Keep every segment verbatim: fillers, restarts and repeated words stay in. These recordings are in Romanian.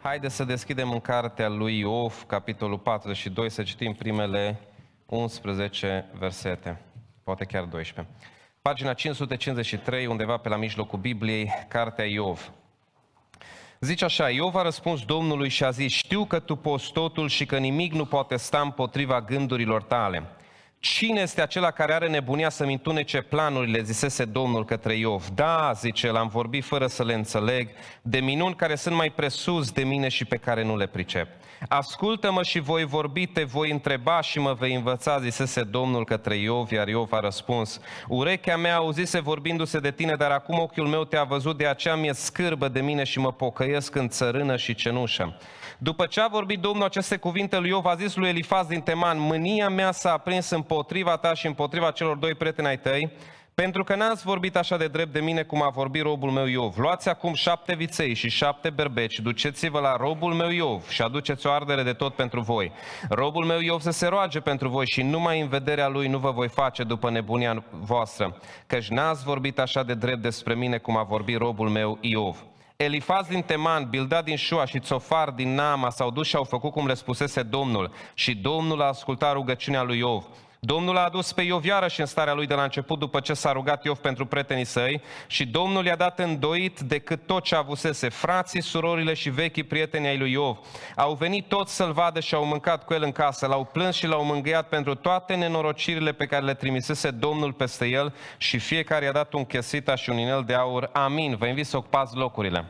Haideți să deschidem în cartea lui Iov, capitolul patruzeci și doi, să citim primele unsprezece versete, poate chiar doisprezece. Pagina cinci sute cincizeci și trei, undeva pe la mijlocul Bibliei, cartea Iov. Zice așa: Iov a răspuns Domnului și a zis: știu că tu poți totul și că nimic nu poate sta împotriva gândurilor tale. Cine este acela care are nebunia să-mi întunece planurile, zisese Domnul către Iov. Da, zice el, am vorbit fără să le înțeleg, de minuni care sunt mai presus de mine și pe care nu le pricep. Ascultă-mă și voi vorbi, te voi întreba și mă vei învăța, zisese Domnul către Iov, iar Iov a răspuns: urechea mea auzise vorbindu-se de tine, dar acum ochiul meu te-a văzut, de aceea mi-e scârbă de mine și mă pocăiesc în țărână și cenușă. După ce a vorbit Domnul aceste cuvinte lui Iov, a zis lui Elifaz din Teman: mânia mea s-a aprins împotriva ta și împotriva celor doi prieteni ai tăi, pentru că n-ați vorbit așa de drept de mine cum a vorbit robul meu Iov. Luați acum șapte viței și șapte berbeci, duceți-vă la robul meu Iov și aduceți o ardere de tot pentru voi. Robul meu Iov să se roage pentru voi și numai în vederea lui nu vă voi face după nebunia voastră, căci n-ați vorbit așa de drept despre mine cum a vorbit robul meu Iov. Elifaz din Teman, Bildad din Șua și Țofar din Naama s-au dus și au făcut cum le spusese Domnul și Domnul a ascultat rugăciunea lui Iov. Domnul a adus pe Iov iarăși în starea lui de la început după ce s-a rugat Iov pentru prietenii săi și Domnul i-a dat îndoit decât tot ce avusese. Frații, surorile și vechii prieteni ai lui Iov au venit toți să-l vadă și au mâncat cu el în casă, l-au plâns și l-au mângâiat pentru toate nenorocirile pe care le trimisese Domnul peste el și fiecare i-a dat un chesita și un inel de aur. Amin. Vă invit să ocupați locurile.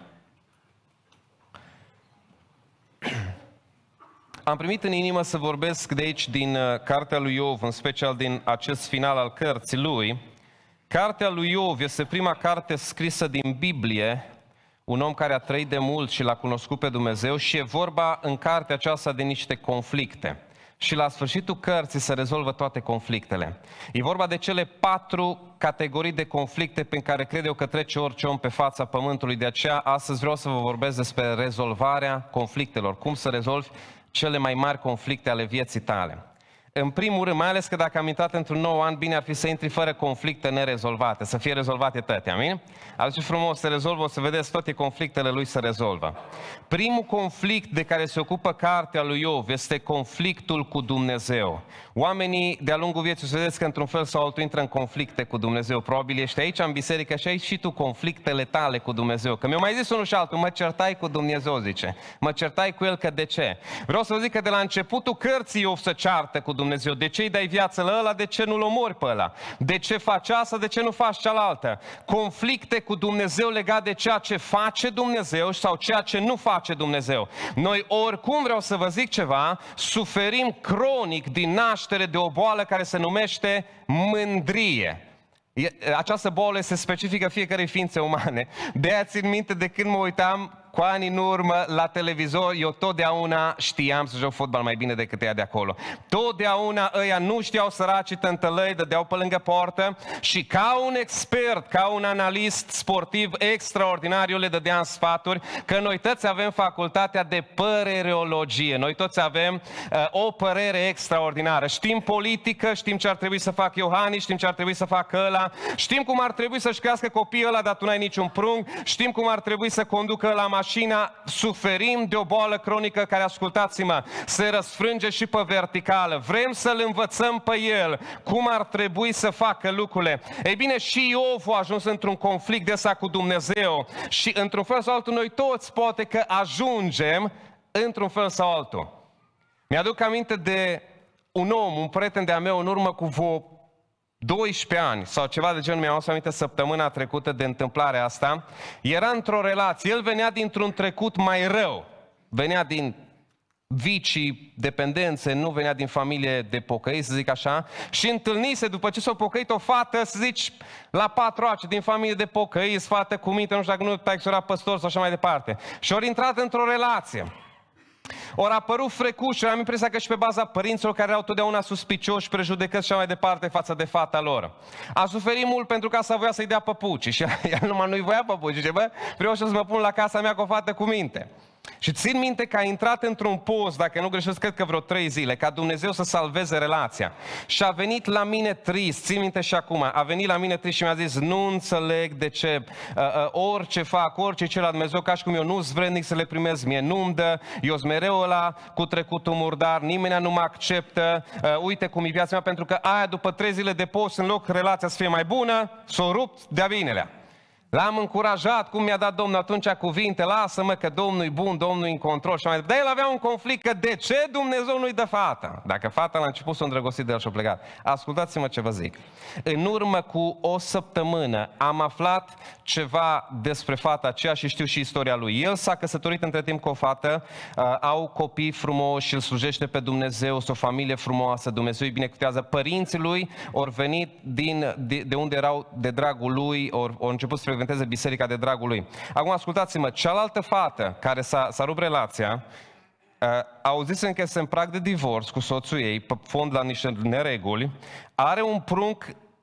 Am primit în inimă să vorbesc de aici din cartea lui Iov, în special din acest final al cărții lui. Cartea lui Iov este prima carte scrisă din Biblie, un om care a trăit de mult și l-a cunoscut pe Dumnezeu, și e vorba în cartea aceasta de niște conflicte. Și la sfârșitul cărții se rezolvă toate conflictele. E vorba de cele patru categorii de conflicte pe care cred eu că trece orice om pe fața pământului. De aceea astăzi vreau să vă vorbesc despre rezolvarea conflictelor. Cum să rezolvi cele mai mari conflicte ale vieții tale. În primul rând, mai ales că dacă am intrat într-un nou an, bine ar fi să intri fără conflicte nerezolvate, să fie rezolvate toate, amin? Atunci frumos se rezolvă, o să vedeți toate conflictele lui se rezolvă. Primul conflict de care se ocupă cartea lui Iov este conflictul cu Dumnezeu. Oamenii de-a lungul vieții, o să vedeți că într-un fel sau altul intră în conflicte cu Dumnezeu. Probabil ești aici în biserică și ai și tu conflictele tale cu Dumnezeu. Că mi-a mai zis unul și altul: mă certai cu Dumnezeu, zice. Mă certai cu el, că de ce? Vreau să vă zic că de la începutul cărții Iov se ceartă cu Dumnezeu. De ce îi dai viață la ăla? De ce nu-l omori pe ăla? De ce faci asta? De ce nu faci cealaltă? Conflicte cu Dumnezeu legat de ceea ce face Dumnezeu sau ceea ce nu face Dumnezeu. Noi oricum, vreau să vă zic ceva, suferim cronic din naștere de o boală care se numește mândrie. Această boală se specifică fiecarei ființe umane. De aia țin minte de când mă uitam cu ani în urmă la televizor, eu totdeauna știam să joc fotbal mai bine decât ea de acolo. Totdeauna ăia nu știau, săracii tântălăi, dădeau pe lângă poartă și ca un expert, ca un analist sportiv extraordinar, eu le dădeam sfaturi că noi toți avem facultatea de părereologie. Noi toți avem uh, o părere extraordinară. Știm politică, știm ce ar trebui să facă Iohannis, știm ce ar trebui să facă ăla, știm cum ar trebui să-și crească copiii ăla, dar tu n-ai niciun prunc, știm cum ar trebui să conducă la mașina. Suferim de o boală cronică care, ascultați-mă, se răsfrânge și pe verticală. Vrem să-l învățăm pe el cum ar trebui să facă lucrurile. Ei bine, și Iov a ajuns într-un conflict de ăsta cu Dumnezeu și într-un fel sau altul noi toți poate că ajungem într-un fel sau altul. Mi-aduc aminte de un om, un prieten de-a meu, în urmă cu vreo doisprezece ani sau ceva de genul, mi-am adus aminte săptămâna trecută de întâmplarea asta. Era într-o relație, el venea dintr-un trecut mai rău, venea din vicii, dependențe, nu venea din familie de pocăiți, să zic așa, și întâlnise, după ce s-a pocăit, o fată, să zici, la patru ace, din familie de pocăiți, fată cu minte, nu știu dacă nu tai era păstor sau așa mai departe. Și ori intrat într-o relație. Ori a apărut frecuși, am impresia că și pe baza părinților care erau totdeauna suspicioși, prejudecăți și așa mai departe față de fata lor. A suferit mult pentru că asta voia să-i dea păpuci și el numai nu-i voia păpuci. Zice: bă, vreau să mă pun la casa mea cu o fată cu minte. Și țin minte că a intrat într-un post, dacă nu greșesc, cred că vreo trei zile, ca Dumnezeu să salveze relația. Și a venit la mine trist, țin minte și acum, a venit la mine trist și mi-a zis, nu înțeleg de ce, uh, uh, orice fac, orice cer la Dumnezeu, ca și cum eu nu-s vrednic să le primez, mie nu-mi dă, eu sunt mereu ăla cu trecutul murdar, nimeni nu mă acceptă, uh, uite cum e viața mea, pentru că aia după trei zile de post, în loc relația să fie mai bună, s-o rupt de-a binelea. L-am încurajat, cum mi-a dat Domnul atunci cuvinte, lasă-mă că Domnul e bun, Domnul e în control și mai departe. Dar el avea un conflict că de ce Dumnezeu nu-i dă fata? Dacă fata la început s-a îndrăgostit de el și a plecat. Ascultați-mă ce vă zic. În urmă cu o săptămână am aflat ceva despre fata aceea și știu și istoria lui. El s-a căsătorit între timp cu o fată, uh, au copii frumoși, îl slujește pe Dumnezeu, sunt o familie frumoasă, Dumnezeu îi binecuvântează. Părinții lui au venit din, de, de unde erau de dragul lui, au, au început să frecventeze biserica de dragul lui. Acum ascultați-mă, cealaltă fată care s-a, s-a rupt relația, uh, auzisem că este în prag de divorț cu soțul ei, pe fond la niște nereguli, are un prunc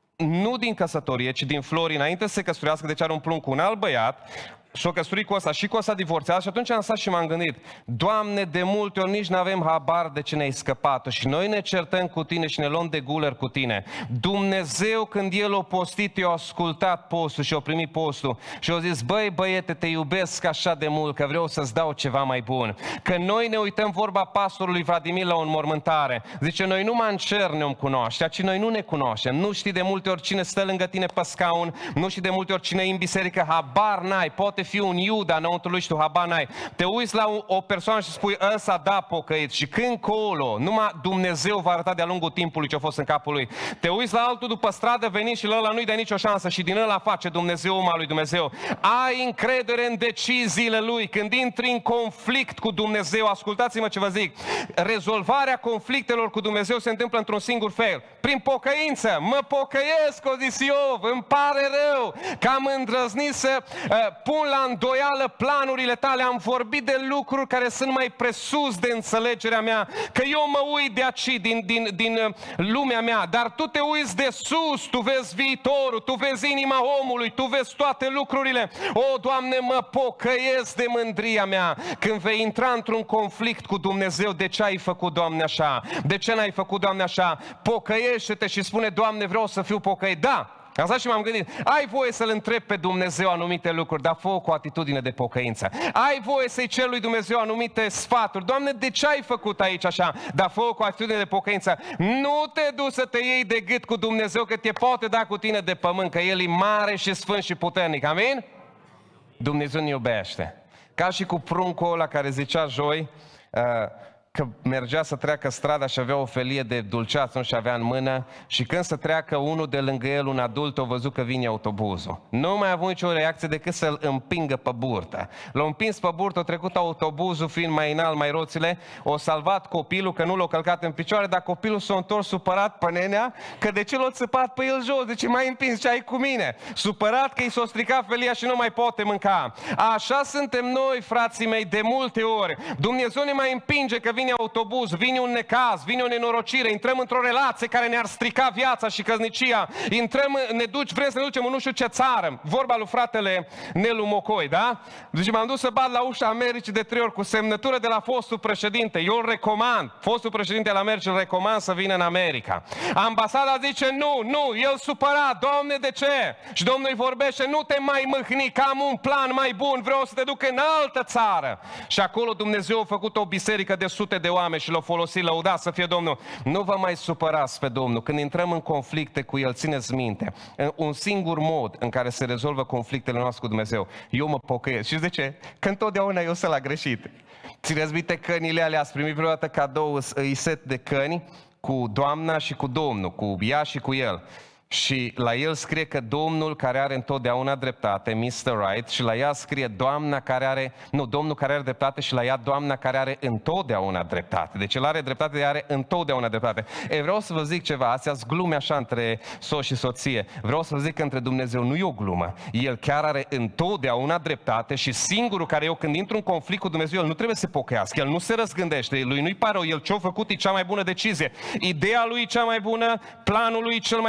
nu din căsătorie, ci din flori înainte să se căsătorească, deci are un prunc cu un alt băiat, și-o căsătorit cu ăsta și cu ăsta divorțează și atunci am stat și m-am gândit, Doamne, de multe ori nici n-avem habar de ce ne-ai scăpat și noi ne certăm cu tine și ne luăm de guler cu tine. Dumnezeu, când El a postit, i-a ascultat postul și a primit postul și a zis, băi băiete, te iubesc așa de mult că vreau să-ți dau ceva mai bun. Că noi ne uităm, vorba pastorului Vladimir la o înmormântare, zice, noi numai în cer ne-om cunoaște, ci noi nu ne cunoaștem, nu știi de multe ori cine stă lângă tine pe scaun, nu știi de multe ori cine e în biserică, habar n-ai, poate fi un Iuda înăuntru lui și tu habar n-ai. Te uiți la o, o persoană și spui, ăsta da pocăit și când colo, numai Dumnezeu va arăta de-a lungul timpului ce a fost în capul lui. Te uiți la altul după stradă, veni și la ăla nu-i dă nicio șansă și din ăla face Dumnezeu umma lui Dumnezeu. Ai încredere în deciziile lui. Când intri în conflict cu Dumnezeu, ascultați-mă ce vă zic, rezolvarea conflictelor cu Dumnezeu se întâmplă într-un singur fel, prin pocăință. Mă pocăiesc, o zis Iov, îmi pare rău că am îndrăznit să uh, pun la îndoială planurile tale, am vorbit de lucruri care sunt mai presus de înțelegerea mea, că eu mă uit de aici, din, din, din lumea mea, dar tu te uiți de sus, tu vezi viitorul, tu vezi inima omului, tu vezi toate lucrurile. O, Doamne, mă pocăiesc de mândria mea. Când vei intra într-un conflict cu Dumnezeu, de ce ai făcut, Doamne, așa? De ce n-ai făcut, Doamne, așa? Pocăiește-te și spune, Doamne, vreau să fiu pocăit. Da! Am stat și m-am gândit, ai voie să-L întrebi pe Dumnezeu anumite lucruri, dar fă-o cu atitudine de pocăință. Ai voie să-i ceri lui Dumnezeu anumite sfaturi. Doamne, de ce ai făcut aici așa? Dar fă-o cu atitudine de pocăință. Nu te duci să te iei de gât cu Dumnezeu, că te poate da cu tine de pământ, că El e mare și sfânt și puternic. Amin? Dumnezeu ne iubește. Ca și cu pruncul ăla care zicea joi, uh, că mergea să treacă strada și avea o felie de dulceață, nu și avea în mână, și când să treacă unul de lângă el, un adult, a văzut că vine autobuzul. Nu mai a avut nicio reacție decât să-l împingă pe burtă. L-a împins pe burtă, a trecut autobuzul, fiind mai înalt, mai roțile, o salvat copilul, că nu l-a călcat în picioare, dar copilul s-a întors supărat pe nenea, că de ce l-a țăpat pe el jos, de ce m-ai împins, ce ai cu mine? Supărat că i s-a stricat felia și nu mai poate mânca. Așa suntem noi, frații mei, de multe ori. Dumnezeu ne mai împinge că vine autobuz, vine un necaz, vine o nenorocire, intrăm într-o relație care ne-ar strica viața și căsnicia, intrăm, ne duci, vrem să ne ducem în nu știu ce țară. Vorba lui fratele Nelu Mocoi, da? Deci m-am dus să bat la ușa Americii de trei ori cu semnătură de la fostul președinte. Eu îl recomand, fostul președinte al Americii îl recomand să vină în America. Ambasada zice nu, nu, el supărat, Doamne, de ce? Și Domnul îi vorbește, nu te mai mâhni, că am un plan mai bun, vreau să te duc în altă țară. Și acolo Dumnezeu a făcut o biserică de sute de oameni și l-au folosit, lăudat să fie Domnul. Nu vă mai supărați pe Domnul. Când intrăm în conflicte cu El, țineți minte, un singur mod în care se rezolvă conflictele noastre cu Dumnezeu. Eu mă pocăiesc. Și de ce? Că întotdeauna eu sunt la greșit. Țineți minte cănile alea, ați primit vreodată cadou, îi set de căni cu doamna și cu Domnul, cu ea și cu el. Și la el scrie că Domnul care are întotdeauna dreptate, mister Right, și la ea scrie doamna care are, nu, Domnul care are dreptate și la ea doamna care are întotdeauna dreptate. Deci el are dreptate, ea are întotdeauna dreptate. E, vreau să vă zic ceva, astea sunt glume așa între soț și soție. Vreau să vă zic că între Dumnezeu nu e o glumă. El chiar are întotdeauna dreptate și singurul care eu când intru în conflict cu Dumnezeu, el nu trebuie să se pocăiască, el nu se răzgândește, lui nu-i pare, el ce-a făcut e cea mai bună decizie. Ideea lui e cea mai bună, planul lui e cel mai bun,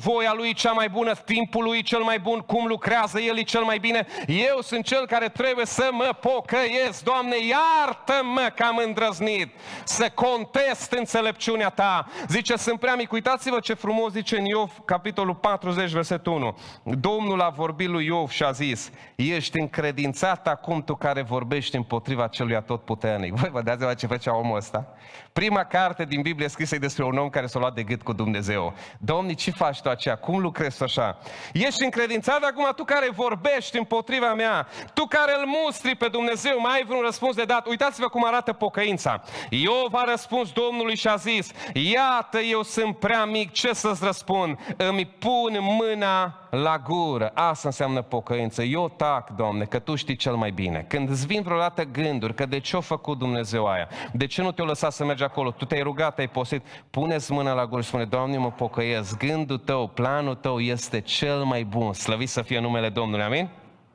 voia Lui cea mai bună, timpul Lui cel mai bun, cum lucrează El e cel mai bine. Eu sunt cel care trebuie să mă pocăiesc. Doamne, iartă-mă că am îndrăznit să contest înțelepciunea Ta. Zice, sunt prea mic. Uitați-vă ce frumos zice în Iov, capitolul patruzeci, versetul unu. Domnul a vorbit lui Iov și a zis, ești încredințat acum tu care vorbești împotriva celui atotputernic. Voi vă dați seama ce făcea omul ăsta? Prima carte din Biblie scrisă e despre un om care s-a luat de gât cu Dumnezeu. Domnul, ce faci tu aceea? Cum lucrezi așa? Ești încredințat acum tu care vorbești împotriva mea, tu care îl mustri pe Dumnezeu, mai ai vreun răspuns de dat? Uitați-vă cum arată pocăința. Iov a răspuns Domnului și a zis, iată, eu sunt prea mic, ce să-ți răspund? Îmi pun mâna la gură. Asta înseamnă pocăință. Eu tac, Doamne, că Tu știi cel mai bine. Când îți vin vreodată gânduri că de ce a făcut Dumnezeu aia, de ce nu te-a lăsat să mergi acolo, tu te-ai rugat, ai postit, pune-ți mâna la gură și spune, Doamne, mă pocăiesc, gândul Tău, planul Tău este cel mai bun. Slăvit să fie numele Domnului, amin?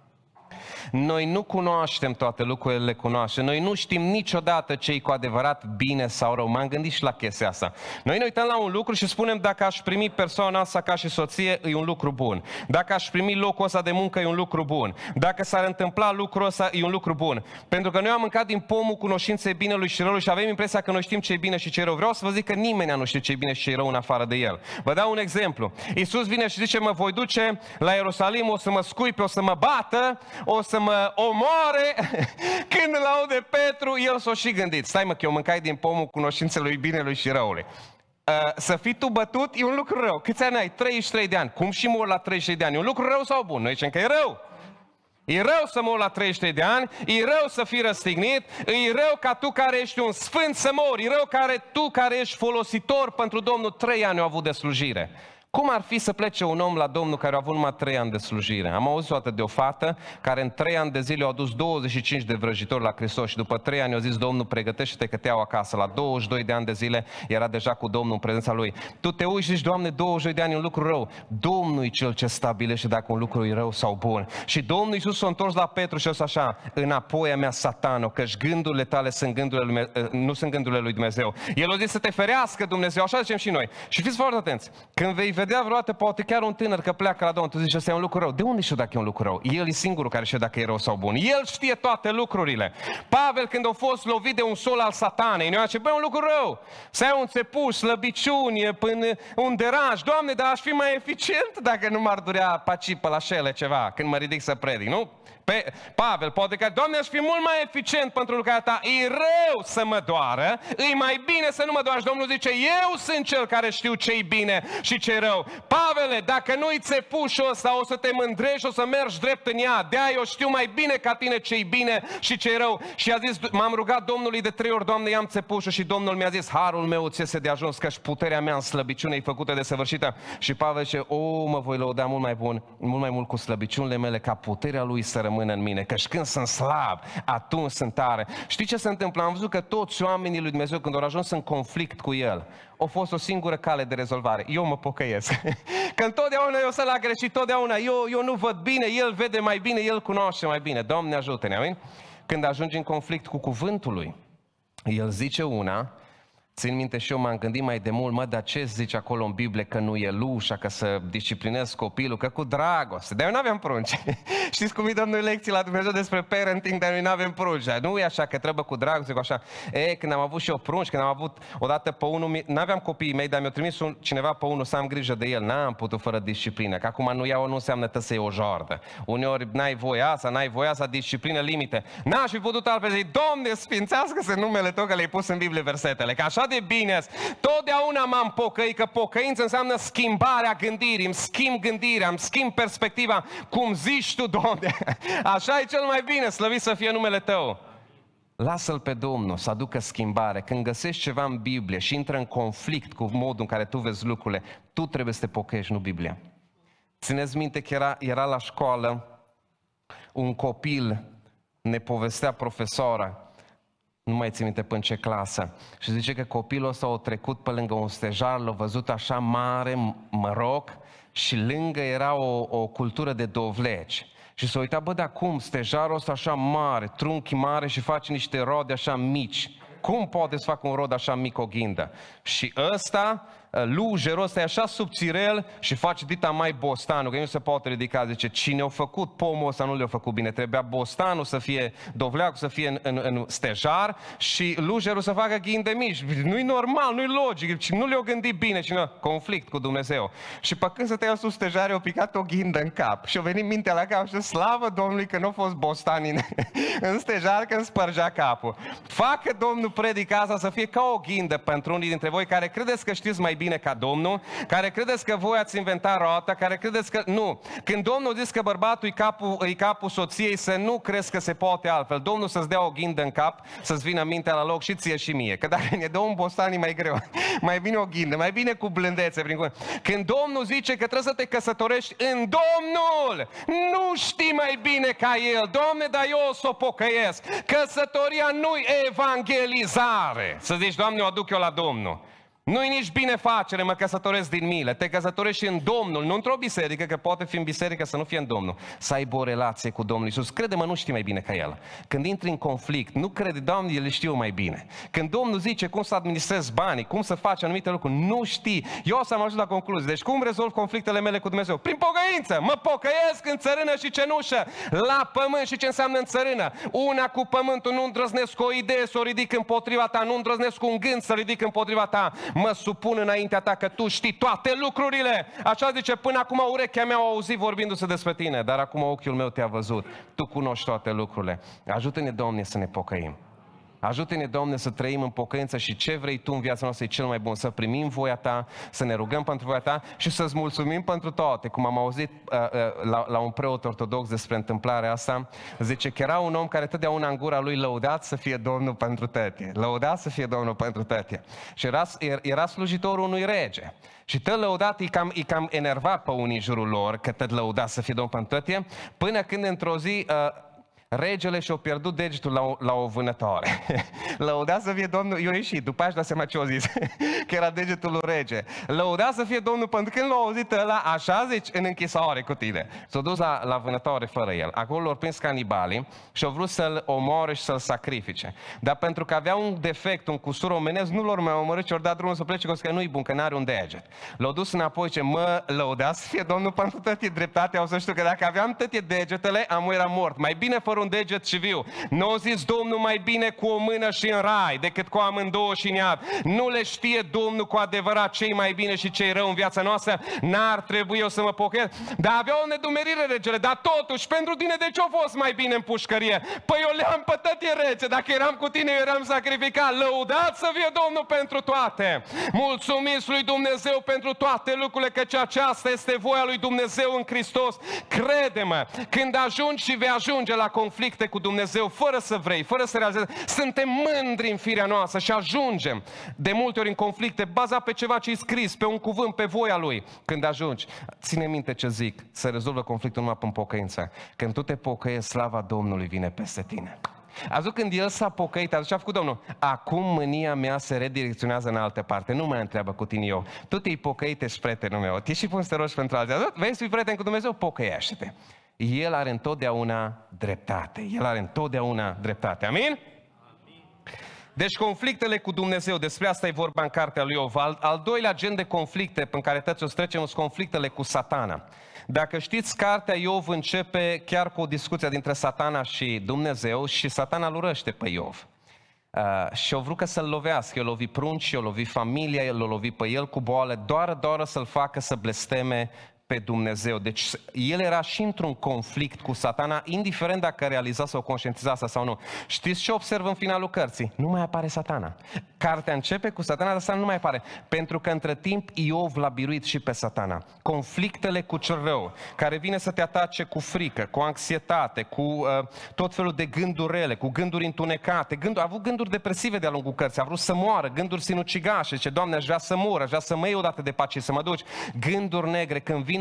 Noi nu cunoaștem toate lucrurile, le cunoaștem. Noi nu știm niciodată ce e cu adevărat bine sau rău. M-am gândit și la chestia asta. Noi ne uităm la un lucru și spunem, dacă aș primi persoana asta ca și soție, e un lucru bun. Dacă aș primi locul ăsta de muncă, e un lucru bun. Dacă s-ar întâmpla lucrul ăsta, e un lucru bun. Pentru că noi am mâncat din pomul cunoștinței binelui și răului și avem impresia că noi știm ce e bine și ce e rău. Vreau să vă zic că nimeni nu știe ce e bine și ce e rău în afară de El. Vă dau un exemplu. Iisus vine și zice, mă voi duce la Ierusalim, o să mă scuipe, o să mă bată, o să mă omoare. Când îl aude Petru, el s-o și gândit. Stai mă, că eu mâncai din pomul cunoștințelui binelui și răului. Uh, să fii tu bătut e un lucru rău. Câți ani ai? treizeci și trei de ani. Cum și mor la treizeci și trei de ani? E un lucru rău sau bun? Noi zicem că e rău. E rău să mor la treizeci și trei de ani, e rău să fii răstignit, e rău ca tu care ești un sfânt să mori, e rău care tu care ești folositor pentru Domnul, trei ani au avut de slujire. Cum ar fi să plece un om la Domnul care a avut numai trei ani de slujire? Am auzit o dată de o fată care în trei ani de zile a adus douăzeci și cinci de vrăjitori la Hristos și după trei ani a zis, Domnul, pregătește-te că te iau acasă. La douăzeci și doi de ani de zile era deja cu Domnul în prezența Lui. Tu te uiți și zici, Doamne, douăzeci și doi de ani e un lucru rău. Domnul e Cel ce stabilește dacă un lucru e rău sau bun. Și Domnul Iisus s-a întors la Petru și a zis așa, înapoi a mea, Satano, căci gândurile tale sunt gândurile lui, nu sunt gândurile lui Dumnezeu. El a zis să te ferească Dumnezeu, așa zicem și noi. Și fiți foarte atenți, când vei vedea vreodată poate chiar un tânăr că pleacă la Domnul, tu zici, ăsta e un lucru rău. De unde știu dacă e un lucru rău? El e singurul care știe dacă e rău sau bun. El știe toate lucrurile. Pavel, când a fost lovit de un sol al satanei, ne-a zis, băi, un lucru rău. Să ai un țepuș, slăbiciuni, până un deraj. Doamne, dar aș fi mai eficient dacă nu m-ar durea paci pe la șele ceva, când mă ridic să predic, nu? Pe Pavel, poate că, Doamne, aș fi mult mai eficient pentru lucrarea Ta. E rău să mă doară, e mai bine să nu mă doară. Și Domnul zice, eu sunt cel care știu ce-i bine și ce-i rău. Pavele, dacă nu-i țepușul ăsta, o să te mândrești, o să mergi drept în ea. De-aia eu știu mai bine ca tine ce-i bine și ce-i rău. Și a zis, m-am rugat Domnului de trei ori, Doamne, i-am țepușul și Domnul mi-a zis, harul meu ți este de ajuns, că și puterea mea în slăbiciune e făcută de săvârșită. Și Pavel zice, o, mă voi lăuda mult mai bun, mult mai mult cu slăbiciunile mele, ca puterea Lui să rămână în mine. Căci când sunt slab, atunci sunt tare. Știi ce se întâmplă? Am văzut că toți oamenii lui Dumnezeu, când au ajuns în conflict cu El, a fost o singură cale de rezolvare. Eu mă pocăiesc. Că întotdeauna eu să l-a greșit, totdeauna eu, eu nu văd bine, El vede mai bine, El cunoaște mai bine. Doamne ajută-ne, amin? Când ajungi în conflict cu cuvântul Lui, El zice una, țin minte și eu m-am gândit mai de mult, mă, dar ce zice acolo în Biblie că nu e lușa, că să disciplinezi copilul, că cu dragoste. Dar eu n-aveam prunci. Știți cum îi dăm noi lecții la Dumnezeu despre parenting, dar noi n-avem prunci. Nu e așa că trebuie cu dragoste, cu așa. E, când am avut și eu prunci, când am avut odată pe unul, n-aveam copiii mei, dar mi-a trimis un, cineva pe unul să am grijă de el. N-am putut fără disciplină, că acum nu iau, nu înseamnă că să iei o jordă. Uneori n-ai voie asta, n-ai voie asta, disciplină, limite. N-aș fi putut altfel zic, Doamne, sfințească-se numele Tău că le-ai pus în Biblie versetele, că așa de bine. Totdeauna m-am pocăit, că pocăință înseamnă schimbarea gândirii, îmi schimb gândirea, îmi schimb perspectiva. Cum zici Tu, Doamne, așa e cel mai bine, slăvit să fie numele Tău. Lasă-L pe Domnul să aducă schimbare. Când găsești ceva în Biblie și intră în conflict cu modul în care tu vezi lucrurile, tu trebuie să te pocăiești, nu Biblia. Țineți minte că era, era la școală un copil, ne povestea profesora, nu mai țin minte până ce clasă. Și zice că copilul ăsta a trecut pe lângă un stejar, l-a văzut așa mare, măroc, și lângă era o, o cultură de dovleci. Și s-a uitat, bă, dar cum stejarul ăsta așa mare, trunchi mare și face niște rode așa mici? Cum poate să facă un rod așa mic o ghindă? Și ăsta lujerul ăsta e așa subțirel și face dita mai bostanul, că nu se poate ridica. Zice, cine a făcut pomul ăsta nu le-a făcut bine. Trebuia bostanul să fie dovleacul, să fie în, în, în stejar și lujerul să facă ghinde mici. Nu-i normal, nu-i logic, nu le-a gândit bine. Cine... Conflict cu Dumnezeu. Și pe când să te ia sus stejare, a picat o ghindă în cap. Și a venit mintea la cap și slavă Domnului că nu a fost bostan în, în stejar când spărgea capul. Facă Domnul predica asta să fie ca o ghindă pentru unii dintre voi care credeți că știți mai bine ca Domnul, care credeți că voi ați inventat roata, care credeți că... Nu. Când Domnul zice că bărbatul e capul, e capul soției, să nu crezi că se poate altfel. Domnul să-ți dea o ghindă în cap, să-ți vină mintea la loc și ție și mie. Că dacă ne dă un bostan e mai greu. Mai bine o ghindă, mai bine cu blândețe. Prin Când Domnul zice că trebuie să te căsătorești în Domnul, nu știi mai bine ca El. Doamne, dar eu o să o pocăiesc. Căsătoria nu-i evangelizare. Să zici, Doamne, o aduc eu la Domnul. Nu-i nici binefacere, mă căsătoresc din milă. Te căsătorești în Domnul, nu într-o biserică, că poate fi în biserică să nu fie în Domnul. Să aibă o relație cu Domnul Iisus. Crede-mă, nu știi mai bine ca El. Când intri în conflict, nu crede, Doamne, El știu mai bine. Când Domnul zice cum să administrezi banii, cum să faci anumite lucruri, nu știi. Eu o să am ajuns la concluzie. Deci cum rezolv conflictele mele cu Dumnezeu? Prin pocăință. Mă pocăiesc în țărână și cenușă, la pământ. Și ce înseamnă în țărână? Una cu pământul, nu îndrăznesc o idee să o ridic împotriva ta, nu îndrăznesc un gând să ridic împotriva ta. Mă supun înaintea ta că tu știi toate lucrurile. Așa zice, până acum urechea mea a auzit vorbindu-se despre tine, dar acum ochiul meu te-a văzut. Tu cunoști toate lucrurile. Ajută-ne, Doamne, să ne pocăim. Ajută-ne, Doamne, să trăim în pocăință și ce vrei Tu în viața noastră e cel mai bun. Să primim voia Ta, să ne rugăm pentru voia Ta și să-ți mulțumim pentru toate. Cum am auzit uh, uh, la, la un preot ortodox despre întâmplarea asta, zice că era un om care totdeauna în gura lui lăudat să fie Domnul pentru tătie. Lăudat să fie Domnul pentru tătie. Și era, era slujitorul unui rege. Și tot lăudat e cam, e cam enervat pe unii în jurul lor, că tot lăudat să fie Domnul pentru tătie, până când într-o zi... Uh, regele și-a pierdut degetul la o, la o vânătoare. Lăuda să fie Domnul, eu ieșit, după aia seama ce o zis, că era degetul lui rege. Lăuda să fie Domnul, pentru că când l-a auzit ăla, așa zici, în închisoare cu tine. S-a dus la, la vânătoare fără el. Acolo l-au prins canibalii și au vrut să-l omoare și să-l sacrifice. Dar pentru că avea un defect, un cusur omenesc, nu l-au mai omorât și au dat drumul să plece, că nu-i bun, că n-are un deget. L-au dus înapoi, ce mă, lăuda să fie Domnul pentru tătie dreptate, o să știu că dacă aveam tătie degetele, am era mort. Mai bine fără un deget și viu. Nu zis Domnul mai bine cu o mână și în rai decât cu amândouă și în iad. Nu le știe Domnul cu adevărat ce-i mai bine și ce-i rău în viața noastră. N-ar trebui eu să mă pochez. Dar avea o nedumerire regele, dar totuși pentru tine de ce a fost mai bine în pușcărie? Păi eu le-am pătăt rege, dacă eram cu tine eu eram sacrificat. Lăudat să fie Domnul pentru toate. Mulțumiți lui Dumnezeu pentru toate lucrurile, căci aceasta este voia lui Dumnezeu în Hristos. Crede-mă, când ajungi și vei ajunge la conflicte cu Dumnezeu, fără să vrei, fără să realizezi, suntem mândri în firea noastră și ajungem de multe ori în conflicte bazat pe ceva ce e scris, pe un cuvânt, pe voia Lui. Când ajungi, ține minte ce zic, să rezolvă conflictul numai prin pocăință. Când tu te pocăiești, slava Domnului vine peste tine. Azi când El s-a pocăit, atunci a făcut Domnul, acum mânia mea se redirecționează în altă parte, nu mai întreabă cu tine eu. Tu te-ai pocăit, ești prietenul meu, te și pun să te rogi pentru alții. Vrei să fii prieten cu Dumnezeu? Pocăiește-te. El are întotdeauna dreptate. El are întotdeauna dreptate. Amin? Amin. Deci conflictele cu Dumnezeu, despre asta e vorba în cartea lui Iov. Al, al doilea gen de conflicte pe care toți o să trecem sunt conflictele cu Satana. Dacă știți, cartea Iov începe chiar cu o discuție dintre Satana și Dumnezeu și Satana îl urăște pe Iov. Uh, și-o vrut că să-l lovească, i-o lovi prunci, i-o lovi familia, i-o lovi pe el cu boală, doar, doar să-l facă să blesteme pe Dumnezeu. Deci el era și într-un conflict cu Satana, indiferent dacă realiza sau conștientiza asta sau nu. Știți ce observ în finalul cărții? Nu mai apare Satana. Cartea începe cu Satana, dar Satana nu mai apare. Pentru că între timp Iov l-a biruit și pe Satana. Conflictele cu cel rău, care vine să te atace cu frică, cu anxietate, cu uh, tot felul de gânduri rele, cu gânduri întunecate. Gânduri, a avut gânduri depresive de-a lungul cărții, a vrut să moară, gânduri sinucigașe. Zice, Doamne, aș vrea să mor, aș vrea să mă iei odată de pace, să mă duci. Gânduri negre, când vin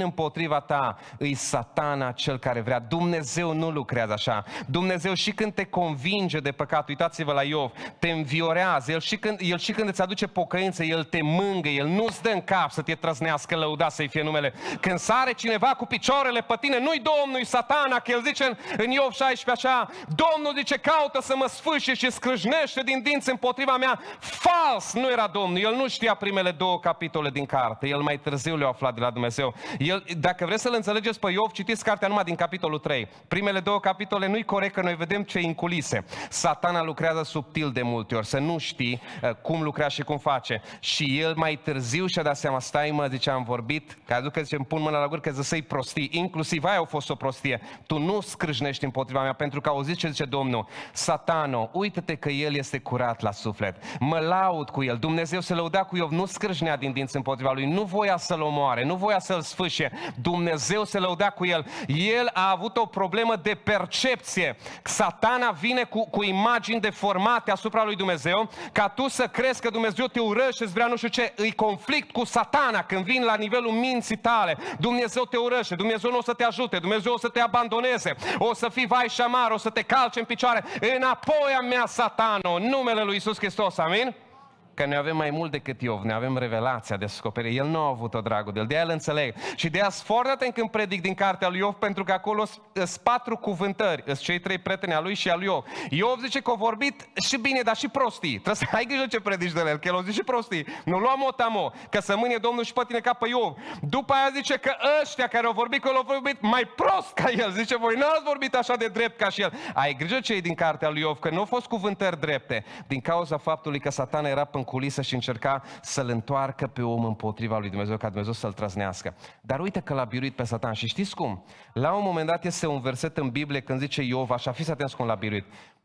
vin împotriva ta, îi Satana cel care vrea. Dumnezeu nu lucrează așa. Dumnezeu și când te convinge de păcat, uitați-vă la Iov, te înviorează, El și când, el și când îți aduce pocăință, El te mângă, El nu-ți dă în cap să te trăznească, lăudat să-i fie numele. Când sare cineva cu picioarele pe tine, nu-i Domnul, Satana, că El zice în, în Iov șaisprezece așa, Domnul zice, caută să mă sfâșie și scrâșnește din dinți împotriva mea. Fals! Nu era Domnul. El nu știa primele două capitole din carte. El mai târziu le-a aflat de la Dumnezeu. El, dacă vreți să-l înțelegeți pe Iov, citiți cartea numai din capitolul trei. Primele două capitole nu-i corect, că noi vedem ce e în culise. Satana lucrează subtil de multe ori, să nu știi uh, cum lucrează și cum face. Și el mai târziu și-a dat seama, stai mă, zice, am vorbit, că aduc că zice, îmi pun mâna la gură, că să-i prostii. Inclusiv aia a fost o prostie. Tu nu scrâșnești împotriva mea, pentru că auziți ce zice Domnul. Satano, uită-te că el este curat la suflet. Mă laud cu el. Dumnezeu se lăuda cu Iov, nu scrâșnea din dinți împotriva lui, nu voia să-l omoare, nu voia să-l sfâșie. Dumnezeu se lăuda cu el. El a avut o problemă de percepție. Satana vine cu, cu imagini deformate asupra lui Dumnezeu, ca tu să crezi că Dumnezeu te urăște și îți vrea nu știu ce. Îi conflict cu Satana când vin la nivelul minții tale. Dumnezeu te urăște, Dumnezeu nu o să te ajute, Dumnezeu o să te abandoneze, o să fii vai și amar, o să te calce în picioare. Înapoi a mea, Satano, în numele lui Iisus Hristos, amin? Că noi avem mai mult decât Iov, noi avem revelația, descoperire. El nu a avut-o, dragul de el, de aia îl înțeleg. Și de aia sforță-te când predic din cartea lui Iov, pentru că acolo sunt patru cuvântări, sunt cei trei prieteni al lui și al lui Iov. Iov zice că a vorbit și bine, dar și prostii. Trebuie să ai grijă ce predici de el, că el o zice și prostii. Nu lua motamo, că să mânie Domnul și pe tine ca pe Iov. După aia zice că ăștia care au vorbit, că el au vorbit mai prost ca el. Zice, voi n-ați vorbit așa de drept ca și el. Ai grijă ce e din cartea lui Iov, că nu au fost cuvântări drepte, din cauza faptului că Satana era în culisă și încerca să-l întoarcă pe om împotriva lui Dumnezeu, ca Dumnezeu să-l trăznească. Dar uite că l-a biruit pe Satan. Și știți cum? La un moment dat este un verset în Biblie când zice Iov, așa, fiți atenți cum l-a biruit.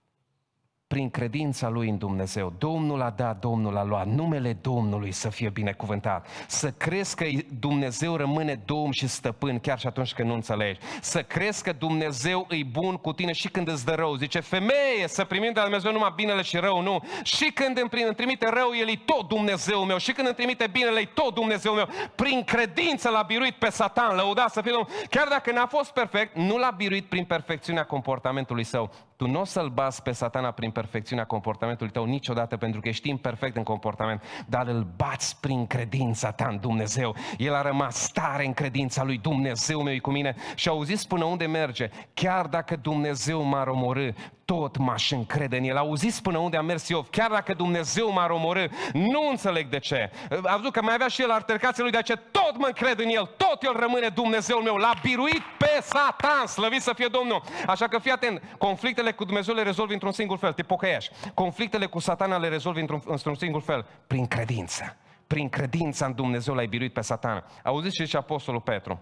Prin credința lui în Dumnezeu. Domnul a dat, Domnul a luat. Numele Domnului să fie binecuvântat. Să crezi că Dumnezeu rămâne Domn și stăpân chiar și atunci când nu înțelegi. Să crezi că Dumnezeu e bun cu tine și când îți dă rău. Zice, femeie, să primim de la Dumnezeu numai binele și rău, nu. Și când îmi trimite rău, El e tot Dumnezeu meu. Și când îmi trimite binele, e tot Dumnezeu meu. Prin credință l-a biruit pe Satan. Lăuda să fie Domnul. Chiar dacă n-a fost perfect, nu l-a biruit prin perfecțiunea comportamentului său. Tu nu o să-l bazi pe Satana prin perfecțiunea comportamentului tău niciodată, pentru că ești imperfect în comportament, dar îl bați prin credința ta în Dumnezeu. El a rămas tare în credința lui. Dumnezeu meu e cu mine. Și auziți până unde merge. Chiar dacă Dumnezeu m-ar omorî, tot m-aș încrede în El. Auziți până unde a mers Iov. Chiar dacă Dumnezeu m-ar omorî, nu înțeleg de ce. A văzut că mai avea și el altercația lui, de aceea tot mă încred în El. Tot El rămâne Dumnezeul meu. L-a biruit pe Satan. Slăvit să fie Domnul. Așa că fii atent. Conflictele cu Dumnezeu le rezolvi într-un singur fel. Te pocăiești. Conflictele cu Satana le rezolvi într-un, într-un singur fel. Prin credință. Prin credința în Dumnezeu l-ai biruit pe Satan. Auziți ce zice Apostolul Petru.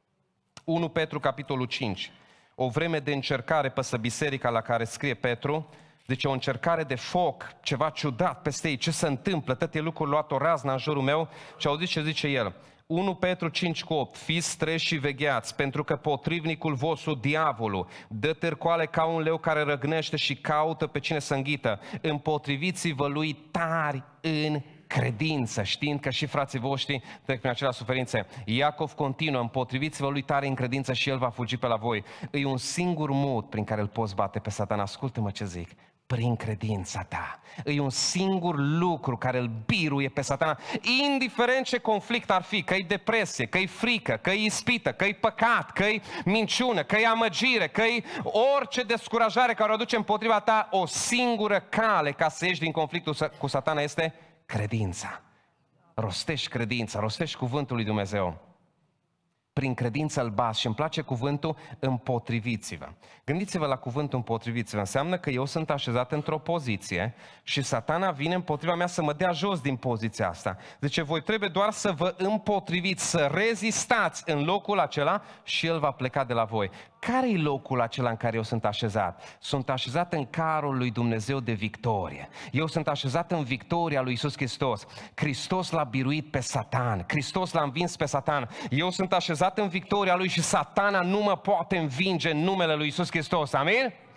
unu Petru, capitolul cinci. O vreme de încercare păsă biserica la care scrie Petru. Zice, o încercare de foc, ceva ciudat peste ei. Ce se întâmplă? Toate lucruri luat o razna în jurul meu. Și auziți ce zice el. unu Petru cinci cu opt. Fiți treji și vegheați, pentru că potrivnicul vostru, diavolul, dă târcoale ca un leu care răgnește și caută pe cine să înghită. Împotriviți-vă lui tari în credință, știind că și frații voștri trec prin aceleași suferințe. Iacov continuă, împotriviți-vă lui tare în credință și el va fugi pe la voi. E un singur mod prin care îl poți bate pe Satan. Ascultă-mă ce zic. Prin credința ta. E un singur lucru care îl biruie pe Satana, indiferent ce conflict ar fi, că e depresie, că e frică, că e ispită, că e păcat, că e minciună, că e amăgire, că e orice descurajare care o aduce împotriva ta, o singură cale ca să ieși din conflictul cu Satana este credința. Rostești credința, rostești cuvântul lui Dumnezeu. Prin credință îl bați și îmi place cuvântul împotriviți-vă. Gândiți-vă la cuvântul împotriviți-vă. Înseamnă că eu sunt așezat într-o poziție și Satana vine împotriva mea să mă dea jos din poziția asta. Zice, voi trebuie doar să vă împotriviți, să rezistați în locul acela și el va pleca de la voi. Care e locul acela în care eu sunt așezat? Sunt așezat în carul lui Dumnezeu de victorie. Eu sunt așezat în victoria lui Iisus Hristos. Hristos l-a biruit pe Satan. Hristos l-a învins pe Satan. Eu sunt așezat în victoria lui și Satana nu mă poate învinge în numele lui Iisus Hristos. Amin?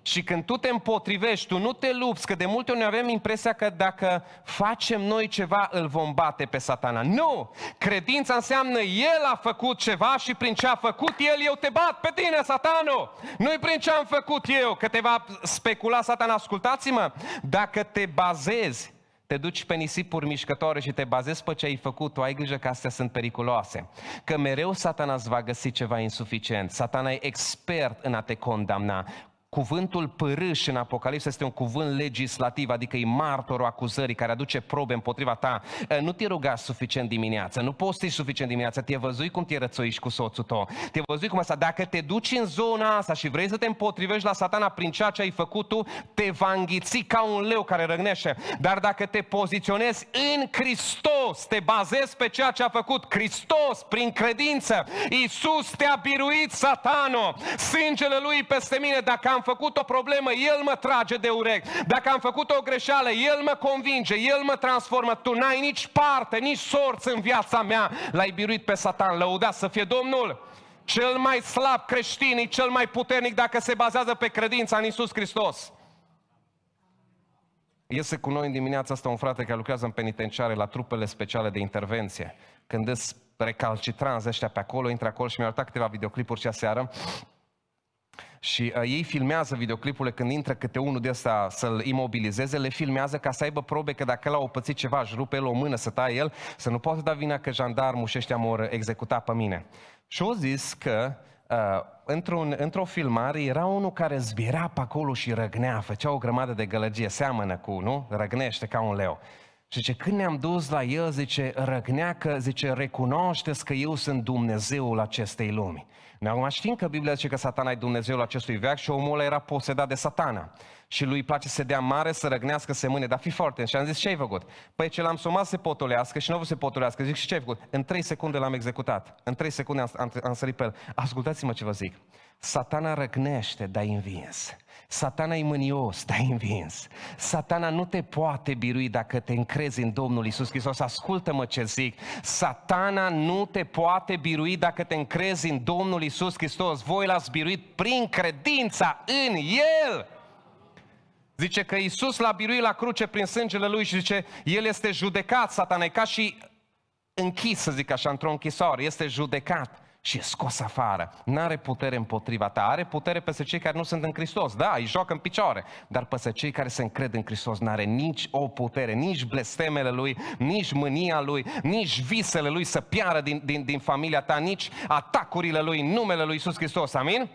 Și când tu te împotrivești, tu nu te lupți, că de multe ori avem impresia că dacă facem noi ceva, îl vom bate pe Satana. Nu! Credința înseamnă El a făcut ceva și prin ce a făcut El, eu te bat pe tine, Satano! Nu-i prin ce am făcut eu, că te va specula Satana. Ascultați-mă, dacă te bazezi, te duci pe nisipuri mișcătoare și te bazezi pe ce ai făcut, tu ai grijă că astea sunt periculoase. Că mereu Satana îți va găsi ceva insuficient. Satana e expert în a te condamna. Cuvântul pârâș în Apocalipsă este un cuvânt legislativ, adică e martorul acuzării care aduce probe împotriva ta. Nu te ruga suficient dimineața, nu posti suficient dimineața, te văzui cum te rățoiști cu soțul tău, te văzui cum asta. Dacă te duci în zona asta și vrei să te împotrivești la Satana prin ceea ce ai făcut tu, te va înghiți ca un leu care răgnește. Dar dacă te poziționezi în Hristos, te bazezi pe ceea ce a făcut Hristos prin credință, Iisus te-a biruit, Satano, sângele Lui peste mine, dacă am făcut o problemă, El mă trage de urechi. Dacă am făcut o greșeală, El mă convinge, El mă transformă. Tu n-ai nici parte, nici sorți în viața mea. L-ai biruit pe Satan, lăudat să fie Domnul. Cel mai slab creștin e cel mai puternic dacă se bazează pe credința în Iisus Hristos. Iese cu noi în dimineața asta un frate care lucrează în penitenciare la trupele speciale de intervenție. Când îți recalcitranți ăștia pe acolo, intră acolo și mi-a arătat câteva videoclipuri și aseară. Și uh, ei filmează videoclipurile când intră câte unul de ăsta să-l imobilizeze, le filmează ca să aibă probe că dacă l-a opățit ceva, își rupe el o mână să taie el, să nu poată da vina că jandarmul și ăștia m-au executat pe mine. Și au zis că uh, într-un, într-o filmare era unul care zbiera pe acolo și răgnea, făcea o grămadă de gălăgie, seamănă cu, nu? Răgnește ca un leu. Și zice, când ne-am dus la el, zice, răgnea că, zice, recunoașteți că eu sunt Dumnezeul acestei lumi. Noi acum știm că Biblia zice că Satana e Dumnezeul acestui veac și omul ăla era posedat de Satana. Și lui îi place să dea mare, să răgnească, să mâne, dar fi foarte. Și am zis, ce ai făcut? Păi ce l-am somat să se potolească și nu a vrut să se potolească. Zic, și ce ai făcut? În trei secunde l-am executat. În trei secunde am, am, am sărit pe el. Ascultați-mă ce vă zic. Satana răgnește, dar învins. Satana e mânios, dar învins. Satana nu te poate birui dacă te încrezi în Domnul Iisus Hristos. Ascultă-mă ce zic. Satana nu te poate birui dacă te încrezi în Domnul Iisus Hristos. Voi l-ați biruit prin credința în El. Zice că Iisus l-a biruit la cruce prin sângele Lui și zice, El este judecat, Satana, e ca și închis, să zic așa, într-o închisoare, este judecat și e scos afară. N-are putere împotriva ta, are putere peste cei care nu sunt în Hristos, da, îi joacă în picioare, dar peste cei care se încred în Hristos n-are nici o putere, nici blestemele Lui, nici mânia Lui, nici visele Lui să piară din, din, din familia ta, nici atacurile Lui în numele Lui Iisus Hristos, amin?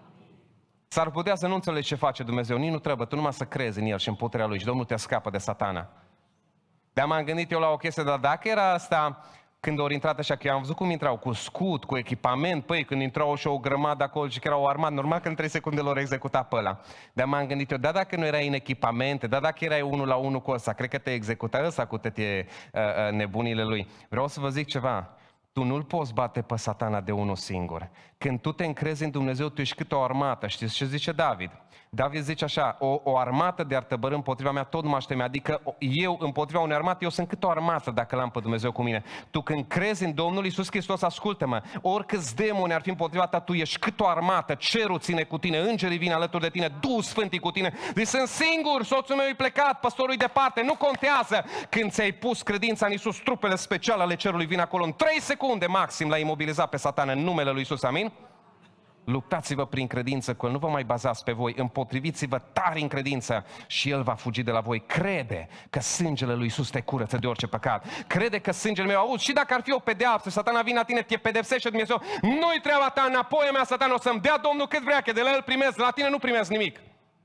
S-ar putea să nu înțelegi ce face Dumnezeu, nici nu trebuie, tu numai să crezi în El și în puterea Lui și Domnul te scapă de Satana. De-am m-am gândit eu la o chestie, dar dacă era asta, când au intrat așa, că eu am văzut cum intrau, cu scut, cu echipament, păi când intrau și o grămadă acolo și că erau armat, normal că în trei secunde l-au executat pe ăla. De-am m-am gândit eu, da, dacă nu erai în echipamente, da, dacă erai unul la unul cu ăsta, cred că te executa ăsta cu toate uh, uh, nebunile lui. Vreau să vă zic ceva. Tu nu-l poți bate pe Satana de unul singur. Când tu te încrezi în Dumnezeu, tu ești cât o armată. Știți ce zice David? David zice așa, o, o armată de artăbărâ împotriva mea tot nu mă așteme. Adică eu împotriva unei armate, eu sunt cât o armată dacă l-am pe Dumnezeu cu mine. Tu când crezi în Domnul Iisus Hristos, ascultă-mă, oricâți demoni ar fi împotriva ta, tu ești cât o armată, cerul ține cu tine, îngerii vin alături de tine, Duhul Sfânt e cu tine. Deci sunt singur, soțul meu e plecat, păstorul e departe, nu contează. Când ți-ai pus credința în Iisus, trupele speciale ale cerului vin acolo în trei secunde maxim l-a imobilizat pe Satan în numele lui Iisus, amin? Luptați-vă prin credință cu El, nu vă mai bazați pe voi, împotriviți-vă tare în credință și El va fugi de la voi. Crede că sângele lui Iisus te curăță de orice păcat. Crede că sângele meu, auzi, și dacă ar fi o pedeapsă, Satana vine la tine, te pedepsește Dumnezeu, nu-i treaba ta, înapoi a mea, Satana, o să-mi dea Domnul cât vrea, că de la El primesc, de la tine nu primesc nimic.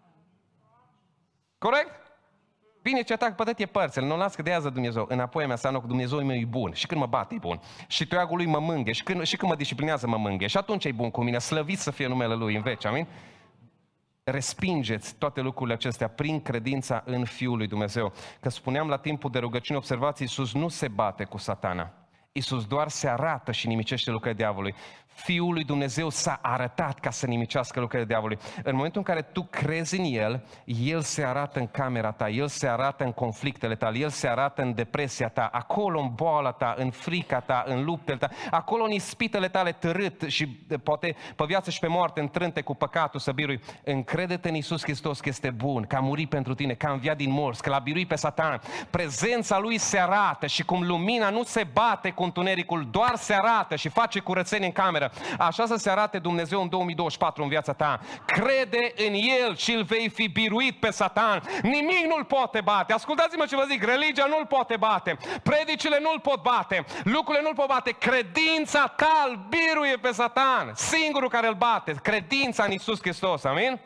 Corect? Vine ce atac pe toate părțile, nu las că de azi Dumnezeu. Înapoi mea înseamnă că Dumnezeu meu e bun. Și când mă bate e bun. Și toiagul lui mă mânghe. Și când, și când mă disciplinează mă mânghe. Și atunci e bun cu mine. Slăvit să fie numele Lui în veci. Amin? Respingeți toate lucrurile acestea prin credința în Fiul lui Dumnezeu. Că spuneam la timpul de rugăciune, observați, Iisus nu se bate cu Satana. Iisus doar se arată și nimicește lucrurile diavolului. Fiul lui Dumnezeu s-a arătat ca să nimicească lucrările diavolului. În momentul în care tu crezi în El, El se arată în camera ta, El se arată în conflictele tale, El se arată în depresia ta, acolo în boala ta, în frica ta, în luptele ta, acolo în ispitele tale târât și poate pe viață și pe moarte întrânte cu păcatul să birui. Încrede-te în Iisus Hristos că este bun, că a murit pentru tine, că a înviat din morți, că l-a biruit pe Satan. Prezența Lui se arată și cum lumina nu se bate cu întunericul, doar se arată și face curățenie în cameră. Așa să se arate Dumnezeu în două mii douăzeci și patru în viața ta. Crede în El și îl vei fi biruit pe Satan. Nimic nu-l poate bate. Ascultați-mă ce vă zic, religia nu-l poate bate, predicile nu-l pot bate, lucrurile nu-l pot bate. Credința ta îl biruie pe Satan. Singurul care îl bate, credința în Iisus Hristos. Amin?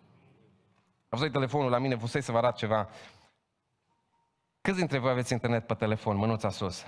Am văzut telefonul la mine, vusei să vă arăt ceva. Câți dintre voi aveți internet pe telefon? Mânuța sus.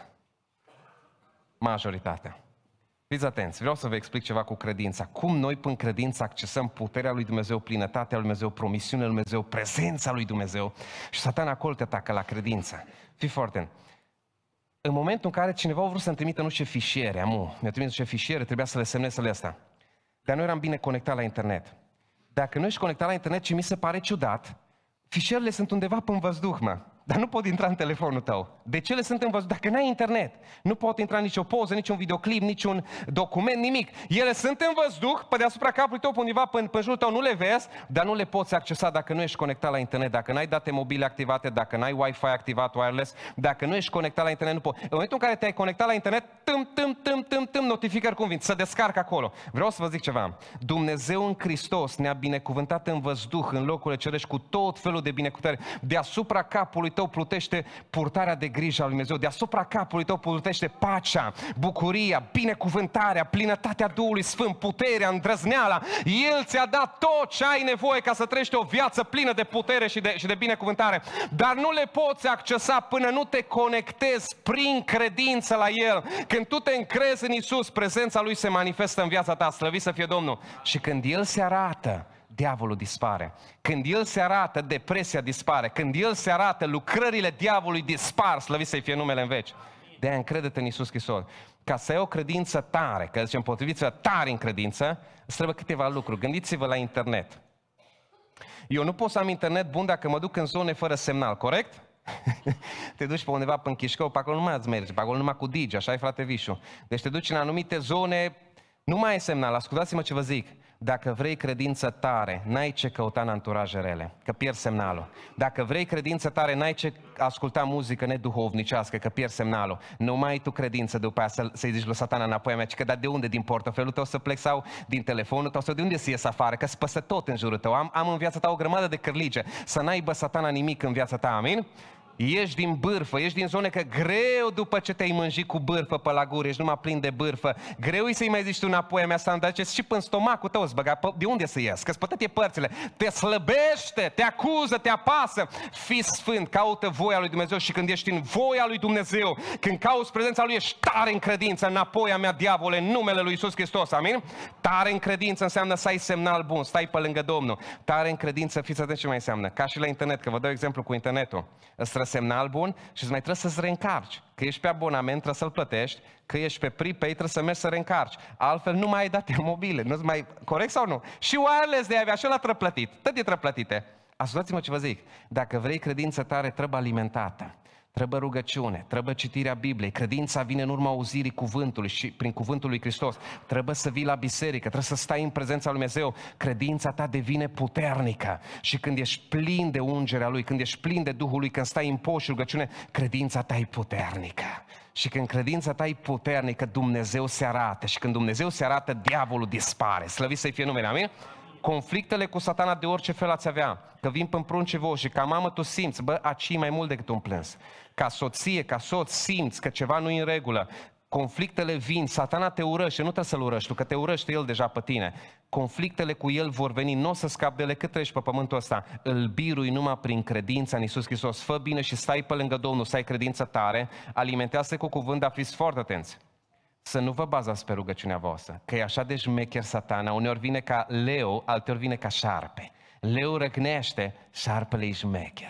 Majoritatea. Fiți atenți, vreau să vă explic ceva cu credința. Cum noi prin credință accesăm puterea lui Dumnezeu, plinătatea lui Dumnezeu, promisiunea lui Dumnezeu, prezența lui Dumnezeu și Satan acolo te atacă la credință. Fii foarte. În momentul în care cineva a vrut să-mi trimită nu știu ce fișiere, amu, mi-a trimis nu știu ce fișiere, trebuia să le semnez să le astea. Dar noi eram bine conectat la internet. Dacă nu ești conectat la internet, ce mi se pare ciudat, fișierele sunt undeva pe în văzduh, mă. Dar nu pot intra în telefonul tău. De ce le sunt în văzduh? Dacă n-ai internet, nu pot intra nicio poză, niciun videoclip, niciun document, nimic. Ele sunt în văzduh, pe deasupra capului tău, pe undeva, pe, pe jurul tău, nu le vezi, dar nu le poți accesa dacă nu ești conectat la internet, dacă n-ai date mobile activate, dacă n-ai Wi-Fi activat, wireless, dacă nu ești conectat la internet, nu poți. În momentul în care te-ai conectat la internet, tâm, tâm, tâm, tâm, tâm, notificări cum vin, să descarcă acolo. Vreau să vă zic ceva. Dumnezeu în Hristos ne-a binecuvântat în văzduh, în locurile cerești, cu tot felul de binecuvântări. Deasupra capului tău plutește purtarea de grijă a lui Dumnezeu. Deasupra capului tău plutește pacea, bucuria, binecuvântarea, plinătatea Duhului Sfânt, puterea, îndrăzneala. El ți-a dat tot ce ai nevoie ca să trăiești o viață plină de putere și de, și de binecuvântare. Dar nu le poți accesa până nu te conectezi prin credință la El. Când tu te încrezi în Iisus, prezența Lui se manifestă în viața ta. Slăvit să fie Domnul. Și când El se arată, diavolul dispare. Când El se arată, depresia dispare. Când El se arată, lucrările diavolului dispar. Slăvit să-i fie numele în veci. De-aia încrede-te în Iisus Hristos. Ca să ai o credință tare, că zicem potriviți-vă tare în credință, îți trebuie câteva lucruri. Gândiți-vă la internet. Eu nu pot să am internet bun dacă mă duc în zone fără semnal, corect? Te duci pe undeva pe în Chișcău, pe acolo nu mai ați merge, pe acolo numai cu Digi, așa e, frate Vișu. Deci te duci în anumite zone, nu mai ai semnal. Ascultați-mă ce vă zic. Dacă vrei credință tare, n-ai ce căuta în anturaje rele, că pierzi semnalul. Dacă vrei credință tare, n-ai ce asculta muzică neduhovnicească, că pierzi semnalul. Nu mai ai tu credință după aia să, să-i zici lui Satana înapoi a mea, că da, de unde? Din portofelul tău să plec sau din telefonul tău sau de unde să ies afară? Că spăsă tot în jurul tău. Am, am în viața ta o grămadă de cârlige. Să n-aibă Satana nimic în viața ta, amin? Ești din bârfă, ești din zone că greu după ce te-ai mânjit cu bârfă pe la gură, ești numai plin de bârfă. Greu să-i mai zici tu înapoi a mea să dar și până stomacul tău îți băga. De unde să ies? Că-ți pătătie părțile. Te slăbește, te acuză, te apasă. Fii sfânt, caută voia lui Dumnezeu și când ești în voia lui Dumnezeu, când cauți prezența Lui, ești tare în credință, înapoi a mea, diavole, în numele Lui Iisus Hristos, amin? Tare în credință înseamnă să ai semnal bun, stai pe lângă Domnul. Tare în credință, fiți atenți ce mai înseamnă. Ca și la internet, că vă dau exemplu cu internetul. Îți trebuie semnal bun și îți mai trebuie să-ți reîncarci. Că ești pe abonament, trebuie să-l plătești, că ești pe prepaid, trebuie să mergi să reîncarci. Altfel nu mai ai date mobile, nu mai corect sau nu? Și wireless de avea și ăla trebuie plătit. Tot e trebuie plătite. Ascultați-mă ce vă zic. Dacă vrei credință tare, trebuie alimentată. Trebuie rugăciune, trebuie citirea Bibliei, credința vine în urma auzirii cuvântului și prin cuvântul lui Hristos. Trebuie să vii la biserică, trebuie să stai în prezența lui Dumnezeu. Credința ta devine puternică și când ești plin de ungerea Lui, când ești plin de Duhul Lui, când stai în post și rugăciune, credința ta e puternică. Și când credința ta e puternică, Dumnezeu se arată și când Dumnezeu se arată, diavolul dispare. Slăvit să-i fie numele, amin? Conflictele cu Satana de orice fel ați avea, că vin pe prunci voi și ca mamă tu simți, bă, aci mai mult decât un plâns. Ca soție, ca soț simți că ceva nu e în regulă. Conflictele vin, Satana te urăște, nu trebuie să-l urăști tu, că te urăște el deja pe tine. Conflictele cu el vor veni, nu o să scapi de ele cât treci pe pământul ăsta. Îl birui numai prin credința în Iisus Hristos. Fă bine și stai pe lângă Domnul, să ai credință tare, alimentează cu cuvânt, dar fiți foarte atenți. Să nu vă bazați pe rugăciunea voastră, că e așa de șmecher Satana, uneori vine ca leu, alteori vine ca șarpe. Leu răgnește, șarpele e șmecher.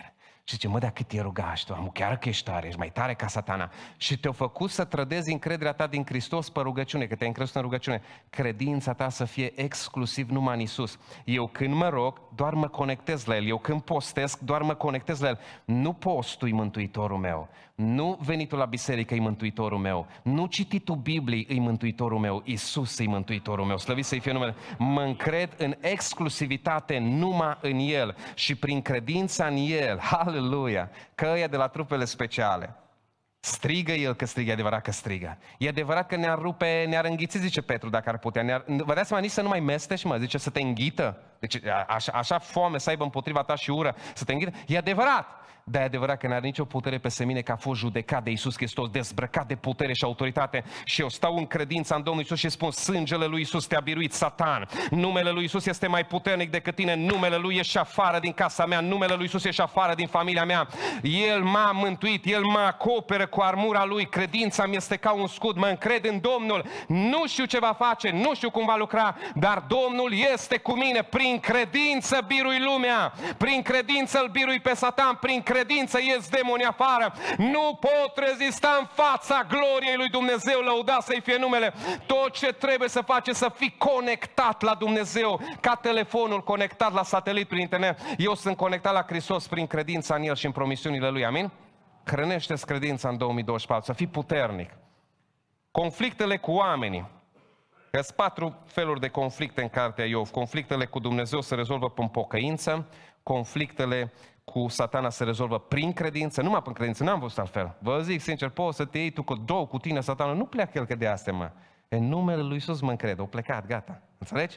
Și zice, mă, dar cât e rugat și tu, am chiar că ești tare, ești mai tare ca Satana. Și te-a făcut să trădezi încrederea ta din Hristos pe rugăciune, că te-ai încrezut în rugăciune. Credința ta să fie exclusiv numai în Iisus. Eu când mă rog, doar mă conectez la El. Eu când postesc, doar mă conectez la El. Nu postul e mântuitorul meu. Nu venitul la biserică e mântuitorul meu. Nu cititul Bibliei e mântuitorul meu. Iisus e mântuitorul meu. Slăvit să-i fie numele. Mă încred în exclusivitate numai în El. Și prin credința în El, aleluia, că ăia de la trupele speciale. Strigă El că strigă, e adevărat că strigă. E adevărat că ne-ar rupe, ne-ar înghiți, zice Petru, dacă ar putea. Ne-ar, vă dați seama, nici să nu mai mestești, mă, zice să te înghită. Deci așa, așa foame să aibă împotriva ta și ură, să te înghită. E adevărat. Dar e adevărat că n-are nicio putere peste mine, că a fost judecat de Iisus Hristos, dezbrăcat de putere și autoritate. Și eu stau în credința în Domnul Iisus și spun, sângele lui Iisus te-a biruit, Satan. Numele lui Iisus este mai puternic decât tine. Numele lui ieși afară din casa mea. Numele lui Iisus ieși afară din familia mea. El m-a mântuit, El mă acoperă cu armura Lui. Credința mi este ca un scut. Mă încred în Domnul. Nu știu ce va face, nu știu cum va lucra, dar Domnul este cu mine. Prin credință birui lumea. Prin credință îl birui pe Satan. Prin credință ies demonii afară. Nu pot rezista în fața gloriei lui Dumnezeu, lăudat să-i fie numele. Tot ce trebuie să faci să fii conectat la Dumnezeu, ca telefonul conectat la satelit prin internet. Eu sunt conectat la Hristos prin credința în El și în promisiunile Lui, amin? Hrănește-ți credința în două mii douăzeci și patru, să fii puternic. Conflictele cu oamenii. Sunt patru feluri de conflicte în cartea Iov. Conflictele cu Dumnezeu se rezolvă prin pocăință, conflictele cu Satana se rezolvă prin credință, numai prin credință, n-am văzut altfel. Vă zic sincer, poți să te iei tu cu două cu tine, Satana, nu pleacă el că de astea, mă. În numele lui Iisus mă încred, au plecat, gata. Înțelegi?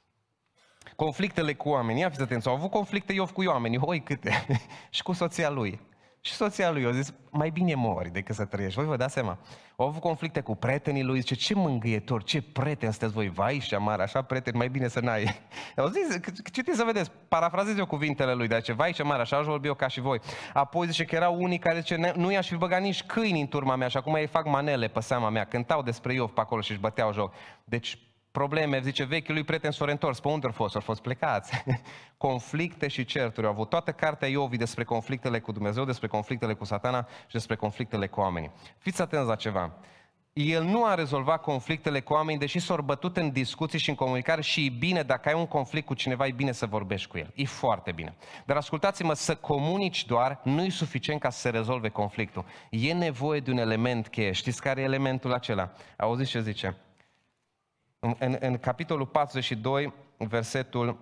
Conflictele cu oamenii, ia fiți atenți, au avut conflicte Iov cu oamenii, oi câte, și cu soția lui. Și soția lui a zis, mai bine mori decât să trăiești. Voi vă dați seama? Au avut conflicte cu prietenii lui, zice, ce mângâietor, ce prieteni sunteți voi, vai și amar, așa prieteni, mai bine să n-ai. Au zis, citiți să vedeți, parafrazez eu cuvintele lui, dar zice, vai și amar, așa aș vorbi eu ca și voi. Apoi zice că erau unii care zice, nu i-aș fi băgat nici câini în turma mea și acum ei fac manele pe seama mea, cântau despre Iov pe acolo și își băteau joc. Deci, probleme, zice, vechiul lui prieten s-au reîntors, pe unde au fost? Au fost plecați. Conflicte și certuri au avut. Toată cartea Iov despre conflictele cu Dumnezeu, despre conflictele cu Satana și despre conflictele cu oamenii. Fiți atenți la ceva. El nu a rezolvat conflictele cu oamenii, deși s-au bătut în discuții și în comunicare și e bine, dacă ai un conflict cu cineva, e bine să vorbești cu el. E foarte bine. Dar ascultați-mă, să comunici doar nu e suficient ca să se rezolve conflictul. E nevoie de un element cheie. Știți care e elementul acela? Auziți ce zice? În, în, în capitolul patruzeci și doi, versetul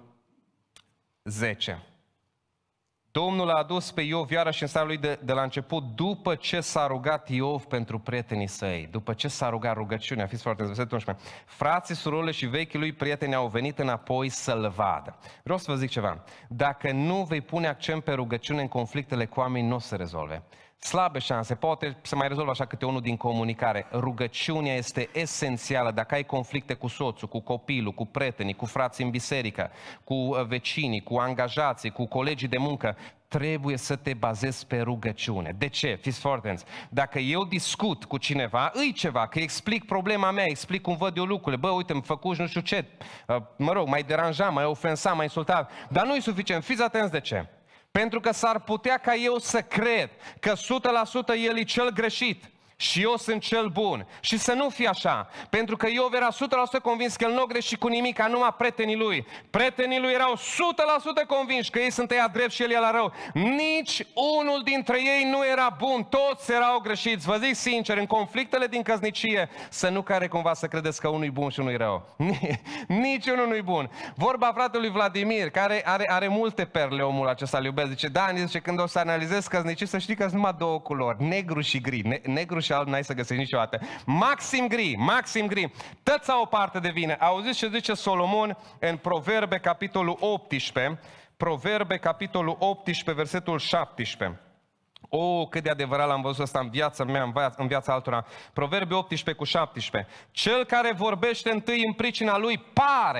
zece. Domnul a adus pe Iov iarăși în starea lui de, de la început, după ce s-a rugat Iov pentru prietenii săi, după ce s-a rugat rugăciunea, fiți foarte versetul unsprezece. Frații, surorile și vechii lui prieteni au venit înapoi să-l vadă. Vreau să vă zic ceva, dacă nu vei pune accent pe rugăciune în conflictele cu oameni, nu o să rezolve. Slabe șanse, poate să mai rezolvă așa câte unul din comunicare. Rugăciunea este esențială. Dacă ai conflicte cu soțul, cu copilul, cu prietenii, cu frații în biserică, cu vecinii, cu angajații, cu colegii de muncă, trebuie să te bazezi pe rugăciune. De ce? Fiți foarte atenți. Dacă eu discut cu cineva, îi ceva, că explic problema mea, explic cum văd eu lucrurile. Bă, uite, îmi făcut nu știu ce, mă rog, mai deranja, mai ofensa, mai insultat. Dar nu e suficient. Fiți atenți de ce. Pentru că s-ar putea ca eu să cred că o sută la sută el e cel greșit și eu sunt cel bun. Și să nu fie așa. Pentru că Iov era o sută la sută convins că el nu a greșit cu nimic, ca numai prietenii lui. Prietenii lui erau o sută la sută convinși că ei sunt ăia drept și el e la rău. Nici unul dintre ei nu era bun. Toți erau greșiți. Vă zic sincer, în conflictele din căsnicie, să nu care cumva să credeți că unul e bun și unul e rău. Nici unul nu e bun. Vorba fratelui Vladimir, care are, are multe perle omul acesta, îl iubesc. Zice, Dani, zice, când o să analizezi căsnicii, să știi că sunt numai două culori, negru și gri. Ne, negru și alb n-ai să găsești niciodată. Maxim gri, maxim gri. Tăți au o parte de vină. Auziți ce zice Solomon în Proverbe, capitolul optsprezece, Proverbe, capitolul optsprezece, versetul șaptesprezece. O, cât de adevărat l-am văzut ăsta în viața mea, în viața, în viața altora. Proverbe optsprezece cu șaptesprezece. Cel care vorbește întâi în pricina lui pare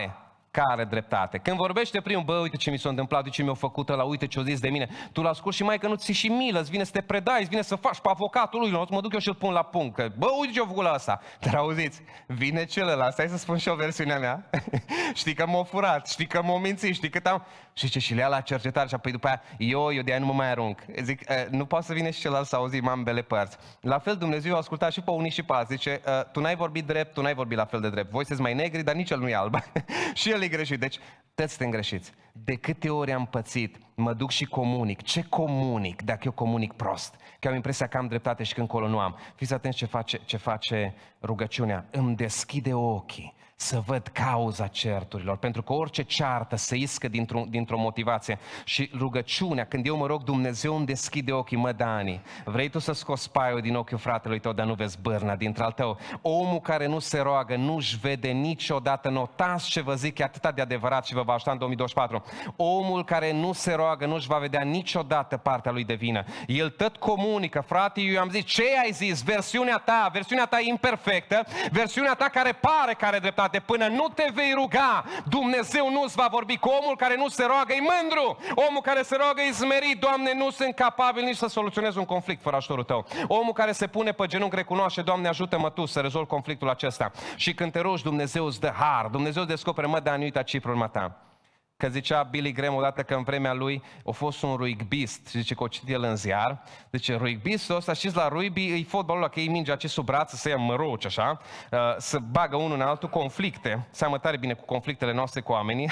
care dreptate. Când vorbește primul, bă, uite ce mi s-a întâmplat, uite ce mi-a făcut ăla, uite ce-o zis de mine, tu l-asculti și mai că nu ți și milă, îți vine să te predai, îți vine să faci pe avocatul lui, mă duc eu și îl pun la punct, că, bă, uite ce-a făcut la ăsta. Dar auziți, vine celălalt, stai să spun și o versiunea mea, știi că m-a furat, știi că m-a mințit, știi că am... Și ce, și le ia la cercetare și apoi după aia, eu, eu de aia nu mă mai arunc. Zic, nu poate să vine și celălalt să auzim ambele părți. La fel Dumnezeu a ascultat și pe unii și pe alții, zice, tu n-ai vorbit drept, tu n-ai vorbit la fel de drept, voi sunteți mai negri, dar nici el nu e alb. Și el e greșit, deci toți suntem greșiți. De câte ori am pățit, mă duc și comunic. Ce comunic dacă eu comunic prost? Că am impresia că am dreptate și că încolo nu am. Fiți atenți ce face, ce face rugăciunea. Îmi deschide ochii să văd cauza certurilor. Pentru că orice ceartă se iscă dintr-o, dintr-o motivație. Și rugăciunea, când eu mă rog, Dumnezeu îmi deschide ochii, mă, Dani, vrei tu să scoți paiul din ochiul fratelui tău, dar nu vezi bârna dintre-al tău. Omul care nu se roagă, nu-și vede niciodată. Notați ce vă zic, e atât de adevărat și vă va ajuta în două mii douăzeci și patru. Omul care nu se roagă, nu-și va vedea niciodată partea lui de vină. El tot comunică, frate, eu am zis, ce ai zis? Versiunea ta, versiunea ta imperfectă, versiunea ta care pare că are dreptate. Până nu te vei ruga, Dumnezeu nu-ți va vorbi. Cu omul care nu se roagă e mândru. Omul care se roagă e smerit. Doamne, nu sunt capabil nici să soluționez un conflict fără ajutorul tău. Omul care se pune pe genunchi recunoaște, Doamne, ajută-mă tu să rezolv conflictul acesta. Și când te rogi, Dumnezeu îți dă har. Dumnezeu îți descoperă, mă, dar nu uita ce-i problema ta. Că zicea Billy Graham odată că în vremea lui a fost un rugbist, zice că o citit el în ziar, zice rugbistul ăsta, știți, la rugby e fotbalul ăla, că ei mingea ce sub braț, să ia măroci așa, să bagă unul în altul, conflicte, seamă tare bine cu conflictele noastre cu oamenii,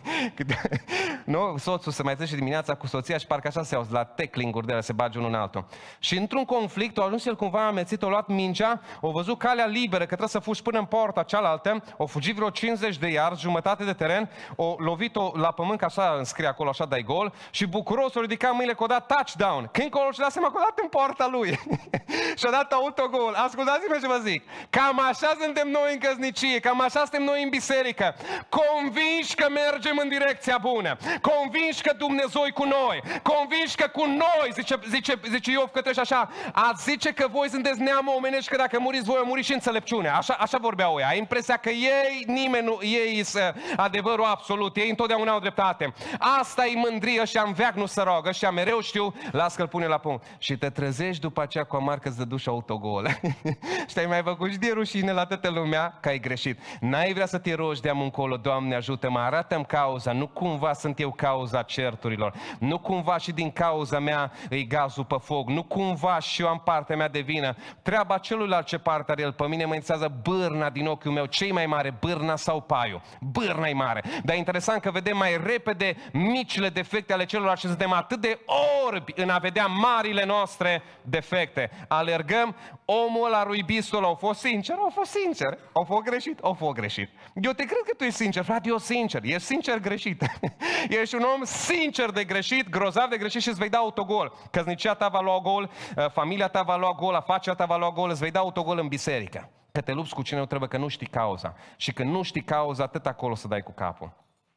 nu? Soțul se mai trece dimineața cu soția și parcă așa se auzi la tackling-uri de alea, se bage unul în altul. Și într-un conflict, a ajuns el cumva amețit, a luat mingea, a văzut calea liberă, că trebuie să fugi până în poarta cealaltă, a fugit vreo cincizeci de yards, jumătate de teren, o lovit-o la pământ, că așa înscrie acolo, așa dai gol, și bucuros o ridica mâinile că o dat touchdown. Când colo și-a dat seama că o dat în poarta lui. Și-a dat autogol. Ascultați-mă ce vă zic. Cam așa suntem noi în căsnicie, cam așa suntem noi în biserică. Convinși că mergem în direcția bună. Convinși că Dumnezeu e cu noi. Convinși că cu noi, zice, zice, zice Iov că trece așa, ați zice că voi sunteți neam omenești, că dacă muriți voi, o muri și înțelepciunea. Așa, așa vorbeau ei. Ai impresia că ei, nimeni nu, ei sunt adevărul absolut. Ei întotdeauna au dreptate. Asta e mândrie și am veac nu se roagă și mereu știu, las că-l pune la punct. Și te trezești după aceea cu amar că-ți dă duș autogol. Și te-ai mai făcut și de rușine la toată lumea că ai greșit. N-ai vrea să te rogi de-am încolo, Doamne ajută-mă, arată-mi cauza, nu cumva sunt eu cauza certurilor, nu cumva și din cauza mea e gazul pe foc, nu cumva și eu am partea mea de vină. Treaba celuilalt ce parte are el, pe mine mă interesează bârna din ochiul meu, ce-i mai mare, bârna sau paiul? Bârna e mare, dar e interesant că vedem mai repede micile defecte ale celorlalți și suntem atât de orbi în a vedea marile noastre defecte. Alergăm, omul ăla, ruibistul ăla, au fost sincer, au fost sincer, au fost greșit, au fost greșit. Eu te cred că tu ești sincer, frate, eu sincer, ești sincer greșit. Ești un om sincer de greșit, grozav de greșit și îți vei da autogol. Căsnicia ta va lua gol, familia ta va lua gol, afacerea ta va lua gol, îți vei da autogol în biserică. Că te lupți cu cine nu trebuie, că nu știi cauza. Și când nu știi cauza, atât acolo să dai cu capul.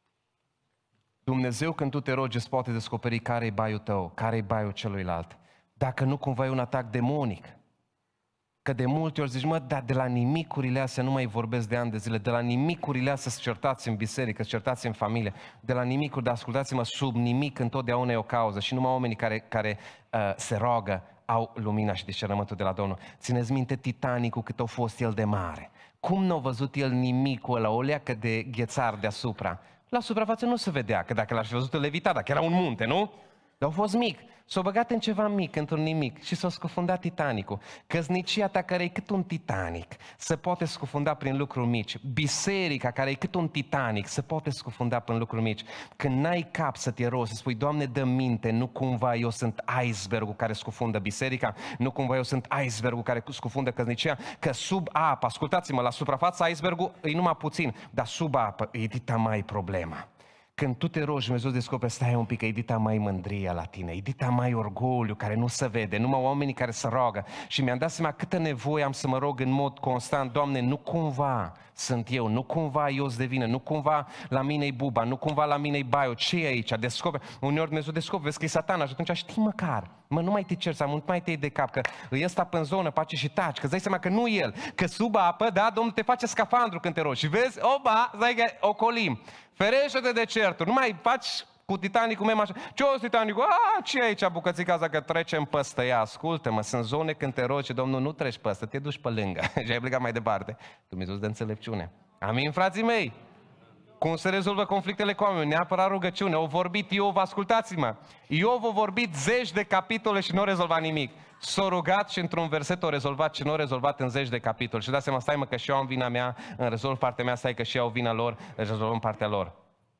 Dumnezeu, când tu te rogi, îți poate descoperi care-i baiul tău, care-i baiul celuilalt. Dacă nu cumva e un atac demonic. Că de multe ori zici, mă, dar de la nimicurile astea nu mai vorbesc de ani de zile, de la nimicurile astea să certați în biserică, să certați în familie, de la nimicuri, dar ascultați-mă, sub nimic întotdeauna e o cauză și numai oamenii care, care uh, se roagă au lumina și discernământul de la Domnul. Țineți minte Titanicul cât a fost el de mare. Cum n-a văzut el nimicul ăla, o leacă de ghețar deasupra? La suprafață nu se vedea, că dacă l-aș fi văzut, levita, dacă era un munte, nu? Dar a fost mic. S-a băgat în ceva mic, într-un nimic și s-a scufundat Titanicul. Căsnicia ta care e cât un Titanic se poate scufunda prin lucruri mici. Biserica care e cât un Titanic se poate scufunda prin lucruri mici. Când n-ai cap să te rogi, să spui, Doamne, dă minte, nu cumva eu sunt icebergul care scufundă biserica, nu cumva eu sunt icebergul care scufundă căsnicia, că sub apă, ascultați-mă, la suprafața icebergul e numai puțin, dar sub apă e dita mai problema. Când tu te rogi, Dumnezeu descoperi, stai un pic, că e dita mai mândria la tine, e dita mai orgoliu care nu se vede, numai oamenii care se roagă. Și mi-am dat seama câtă nevoie am să mă rog în mod constant, Doamne, nu cumva sunt eu, nu cumva eu îți devină, nu cumva la mine-i buba, nu cumva la mine-i baiul, ce e aici? Descoperi. Uneori Dumnezeu descoperi, vezi că e Satana și atunci știi măcar, Mă, nu mai te cerți, nu mai te iei de cap, că îi ăsta pe zonă, pace și taci, că îți dai seama că nu el, că sub apă, da, Domnul te face scafandru când te rogi. Și vezi, oba, stai că ocolim. Ferește-te de certuri, nu mai faci cu Titanicul meu așa. Ce-o Titanicul? A, ce e aici bucățica asta că trecem păstă ea? Ascultă-mă, sunt zone când te rogi, Domnul, nu treci păstă, te duci pe lângă. Și ai plecat mai departe. Dumnezeu de înțelepciune. Amin, frații mei? Cum se rezolvă conflictele cu oameni? Neapărat rugăciune. Au vorbit Iov, ascultați-mă. Iov a vorbit zeci de capitole și nu a rezolvat nimic. S-a rugat și într-un verset a rezolvat ce nu a rezolvat în zeci de capitole. Și dați seama, stai mă că și eu am vina mea, îmi rezolv partea mea, stai că și eu au vina lor, rezolvăm partea lor.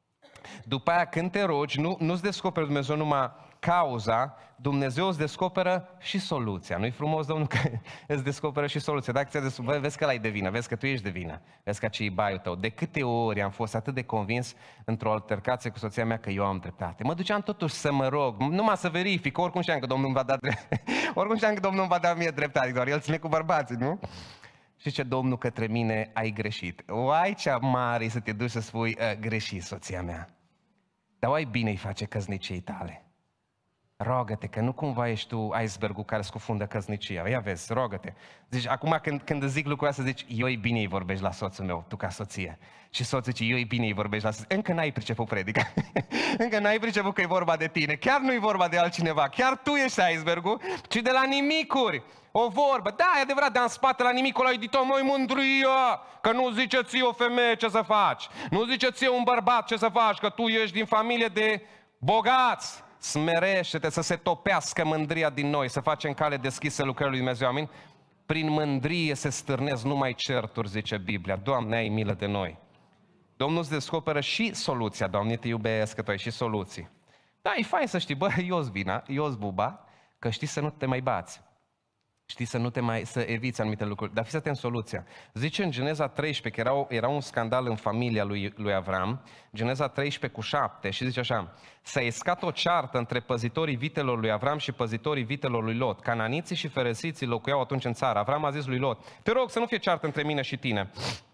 După aia când te rogi, nu, nu-ți descoperi Dumnezeu numai cauza, Dumnezeu îți descoperă și soluția. Nu-i frumos, Domnul, că îți descoperă și soluția. Dacă ți-a descoperit, vezi că ăla-i de vină, vezi că tu ești de vină, vezi că ce-i baiul tău. De câte ori am fost atât de convins într-o altercație cu soția mea că eu am dreptate. Mă duceam totuși să mă rog, numai să verific, oricum știam că Domnul îmi va da dreptate. Oricum știam că Domnul îmi va da mie dreptate, doar El ține cu bărbații, nu? Și ce Domnul către mine, ai greșit. Oai cea mare să te duci să spui, greșit, soția mea. Dar oai bine îi face căsniciei tale. Rogă-te, că nu cumva ești tu icebergul care scufundă căsnicia. Ia vezi, rogă-te. Zici, acum când, când îți zic lucrul ăsta, zici, eu îi bine îi vorbești la soțul meu, tu ca soție. Și soțul zice, eu îi bine îi vorbești la soție. Încă n-ai priceput predica. Încă n-ai priceput că e vorba de tine. Chiar nu e vorba de altcineva. Chiar tu ești icebergul, ci de la nimicuri. O vorbă. Da, e adevărat, dar în spate la nimicul ăla, dita, măi mândria, că nu zice ție o femeie ce să faci. Nu zice ție un bărbat ce să faci, că tu ești din familie de bogați. Smerește-te să se topească mândria din noi, să facem cale deschisă lucrării lui Dumnezeu, amin? Prin mândrie se stârnesc numai certuri, zice Biblia. Doamne, ai milă de noi. Domnul îți descoperă și soluția. Doamne, te iubesc, că tu ai și soluții. Da, e fain să știi, bă, eu-s vina, eu-s buba, că știi să nu te mai bați. Știi să nu te mai, să eviți anumite lucruri, dar fiți atent soluția. Zice în Geneza treisprezece, că era, era un scandal în familia lui, lui Avram, Geneza treisprezece cu șapte, și zice așa, s-a iscat o ceartă între păzitorii vitelor lui Avram și păzitorii vitelor lui Lot. Cananiții și feresiții locuiau atunci în țară. Avram a zis lui Lot, te rog să nu fie ceartă între mine și tine,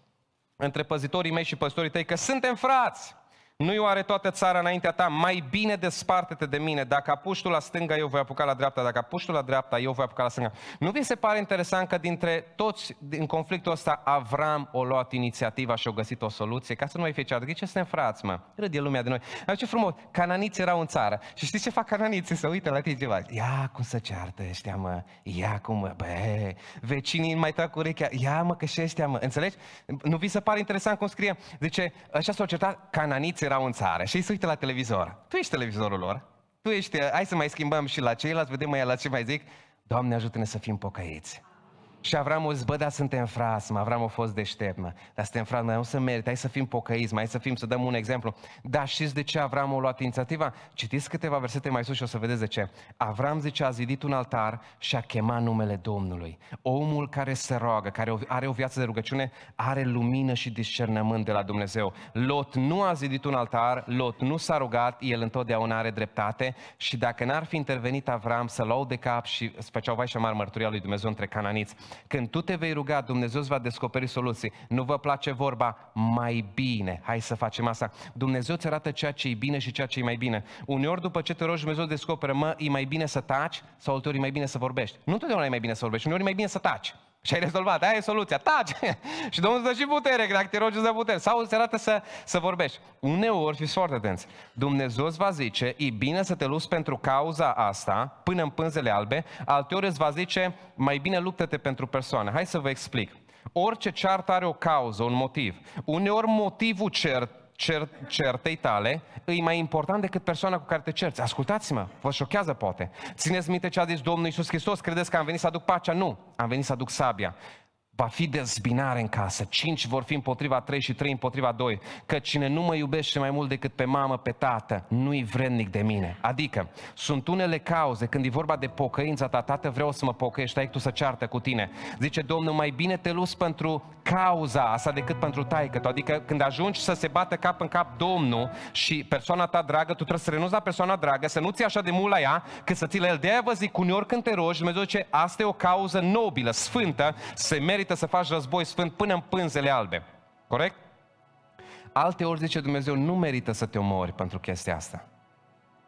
între păzitorii mei și păzitorii tăi, că suntem frați. Nu-i oare toată țara înaintea ta? Mai bine desparte-te de mine. Dacă apuci tu la stânga, eu voi apuca la dreapta. Dacă apuci tu la dreapta, eu voi apuca la stânga. Nu vi se pare interesant că dintre toți în conflictul ăsta Avram o luat inițiativa și a găsit o soluție? Ca să nu mai fie ceartă. Ce suntem frați, mă? Râde lumea de noi. Dar ce frumos, cananiți erau în țară. Și știți ce fac cananiții? Să uită la tine ceva. Ia cum să ceartă ăștia, mă. Ia cum, mă. Bă, vecinii mai trag cu urechea. Ia, mă, că și ăștia, mă. Înțelegi? Nu vi se pare interesant cum scrie? Zice, ăștia s-au certat, cananiți erau în țară și ei se uită la televizor. Tu ești televizorul lor. Tu ești, hai să mai schimbăm și la ceilalți, vedem mai la ce mai zic. Doamne, ajută-ne să fim pocăiți. Și Avram a zis, bă, dar suntem frați, mă. Avram a fost deștept, mă. Dar suntem frați, mă, nu se merită, hai să fim pocăiți, mai să fim, să dăm un exemplu. Dar știți de ce Avram a luat inițiativa? Citiți câteva versete mai sus și o să vedeți de ce. Avram, zice, a zidit un altar și a chemat numele Domnului. Omul care se roagă, care are o viață de rugăciune, are lumină și discernământ de la Dumnezeu. Lot nu a zidit un altar, Lot nu s-a rugat, el întotdeauna are dreptate și dacă n-ar fi intervenit Avram să luau de cap și făceau vai și mari mărturia lui Dumnezeu între cananiți. Când tu te vei ruga, Dumnezeu îți va descoperi soluții. Nu vă place vorba mai bine. Hai să facem asta. Dumnezeu îți arată ceea ce e bine și ceea ce e mai bine. Uneori după ce te rogi, Dumnezeu descoperă, mă, e mai bine să taci sau alteori e mai bine să vorbești. Nu întotdeauna e mai bine să vorbești, uneori e mai bine să taci. Și ai rezolvat, aia e soluția, taci! Și Domnul îți dă și putere, că dacă te rogi îți dă putere. Sau îți arată să, să vorbești. Uneori, fiți foarte atenți, Dumnezeu îți va zice, e bine să te lupți pentru cauza asta, până în pânzele albe, alteori îți va zice, mai bine luptă-te pentru persoană. Hai să vă explic. Orice ceartă are o cauză, un motiv. Uneori motivul cert, cer, certei tale e mai important decât persoana cu care te cerți. Ascultați-mă, vă șochează poate. Țineți minte ce a zis Domnul Iisus Hristos? Credeți că am venit să aduc pacea? Nu, am venit să aduc sabia. Va fi dezbinare în casă. Cinci vor fi împotriva trei și trei împotriva doi. Că cine nu mă iubește mai mult decât pe mamă, pe tată, nu-i vrednic de mine. Adică, sunt unele cauze, când e vorba de pocăința ta, tată, vreau să mă pocăiești, ai tu să ceartă cu tine. Zice Domnul, mai bine te luți pentru cauza asta decât pentru taică. Adică când ajungi să se bată cap în cap Domnul și persoana ta dragă, tu trebuie să renunți la persoana dragă, să nu ți așa de mult la ea, că să ți la el. De-aia vă zic, uneori când te rogi, Dumnezeu zice, asta e o cauză nobilă, sfântă, se merită să faci război sfânt până în pânzele albe. Corect? Alte ori zice Dumnezeu, nu merită să te omori pentru chestia asta.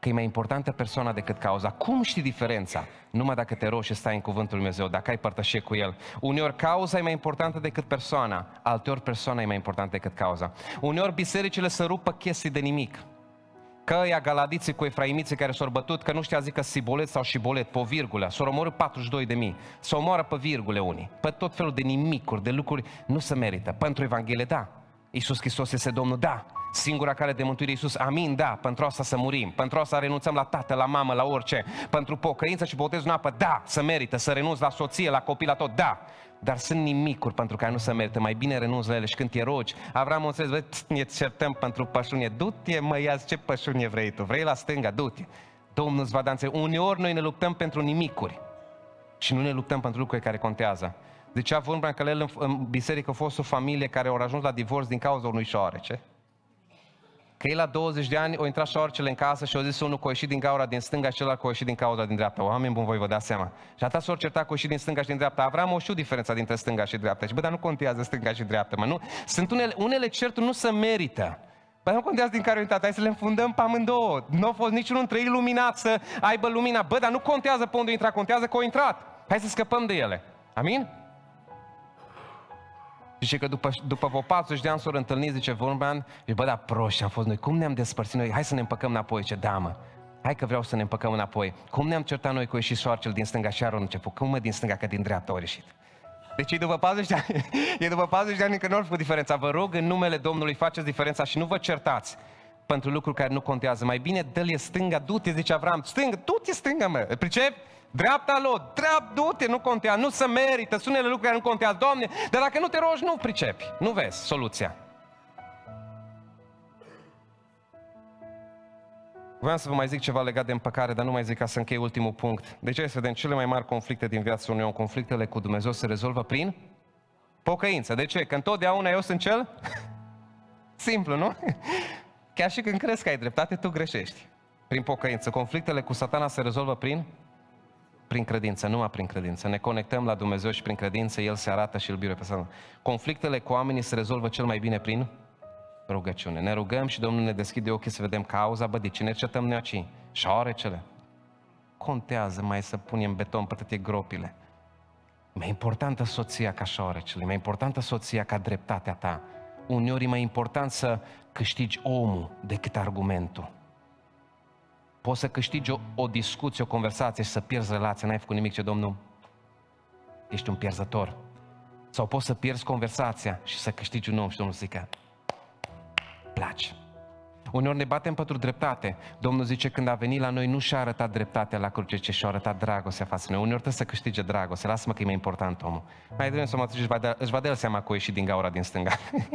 că e mai importantă persoana decât cauza. Cum știi diferența? Numai dacă te rogi și stai în cuvântul lui Dumnezeu, dacă ai părtășie cu El. Uneori cauza e mai importantă decât persoana, alteori persoana e mai importantă decât cauza. Uneori bisericile se rupă chestii de nimic. Că ăia galadiții cu efraimiții care s-au bătut, că nu știa zică sibolet sau șibolet, pe o virgulă, s-au omorât patruzeci și doi de mii, s-au omoară pe virgule unii, pe tot felul de nimicuri, de lucruri, nu se merită. Pentru Evanghelie, da. Iisus Hristos este Domnul, da. Singura cale de mântuire, Iisus, amin, da. Pentru asta să murim, pentru asta renunțăm la tată, la mamă, la orice. Pentru pocăință și botezul în apă, da, să merită. Să renunț la soție, la copii, la tot, da. Dar sunt nimicuri pentru care nu se merită. Mai bine renunț la ele și când te rogi. Avram o înțeles, băi, ne certăm pentru pășunie. Du-te, mă, ia ce pășunie vrei tu? Vrei la stânga? Du-te. Domnul îți va da înțeles. Uneori noi ne luptăm pentru nimicuri și nu ne luptăm pentru lucruri care contează. Zicea vorba că el în biserică a fost o familie care au ajuns la divorț din cauza unui șoarece. Că el la douăzeci de ani au intrat șoarecele în casă și au zis unul că a ieșit din gaura din stânga și celălalt că a ieșit din cauza din dreapta. Oameni buni, voi vă dați seama. Și atât s-au certat că a ieșit din stânga și din dreapta. Avram o știu diferența dintre stânga și dreapta. Și bă, dar nu contează stânga și dreapta, mă. Nu? Sunt unele, unele certuri nu se merită. Bă, nu contează din care uitat, hai să le înfundăm pe amândouă. Nu a fost niciunul între ei iluminat să aibă lumina. Bă, dar nu contează pe unde intra, contează că a intrat. Hai să scăpăm de ele. Amin? Zice că după, după vreo patruzeci de ani s-au întâlnit, zice Vorban, și bă, da, proști am fost noi, cum ne-am despărțit noi? Hai să ne împăcăm înapoi, ce da, mă. Hai că vreau să ne împăcăm înapoi. Cum ne-am certat noi cu ieșit soarcel din stânga și Aron început? Cum mă din stânga, că din dreapta au ieșit? Deci e după patruzeci de ani, e după patruzeci de ani încă nu au făcut diferența. Vă rog, în numele Domnului, faceți diferența și nu vă certați pentru lucruri care nu contează. Mai bine dă-le stânga, du-te, zice Avram, stânga, du-te stânga, mă, pricepi? Dreapta lor, drept, du-te, nu contează, nu se merită, sunt unele lucruri care nu contează, Doamne, dar dacă nu te rogi, nu pricepi, nu vezi soluția. Vreau să vă mai zic ceva legat de împăcare, dar nu mai zic ca să închei ultimul punct. Deci hai să vedem, cele mai mari conflicte din viața unui om, conflictele cu Dumnezeu se rezolvă prin pocăință. De ce? Că întotdeauna eu sunt cel simplu, nu? Chiar și când crezi că ai dreptate, tu greșești. Prin pocăință. Conflictele cu Satana se rezolvă prin prin credință, numai prin credință. Ne conectăm la Dumnezeu și prin credință El se arată și îl iubire pe Satana. Conflictele cu oamenii se rezolvă cel mai bine prin rugăciune. Ne rugăm și Domnul ne deschide ochii să vedem cauza, bă, de ce ne certăm noi aici? Șoarecele. Contează mai să punem beton pe toate gropile. Mai importantă soția ca șoarecele, mai importantă soția ca dreptatea ta. Uneori e mai important să câștigi omul decât argumentul. Poți să câștigi o, o discuție, o conversație și să pierzi relația, n-ai făcut nimic, ce Domnul, ești un pierzător. Sau poți să pierzi conversația și să câștigi un om și Domnul zică, place. Uneori ne batem pentru dreptate. Domnul zice, când a venit la noi, nu și-a arătat dreptatea la cruce, ci și-a arătat dragostea față noi. Uneori trebuie să câștige dragoste. Lasă-mă că e mai important omul. Mai devreme să mă își va dea, își va dea seama că o ieșit din gaura din stânga.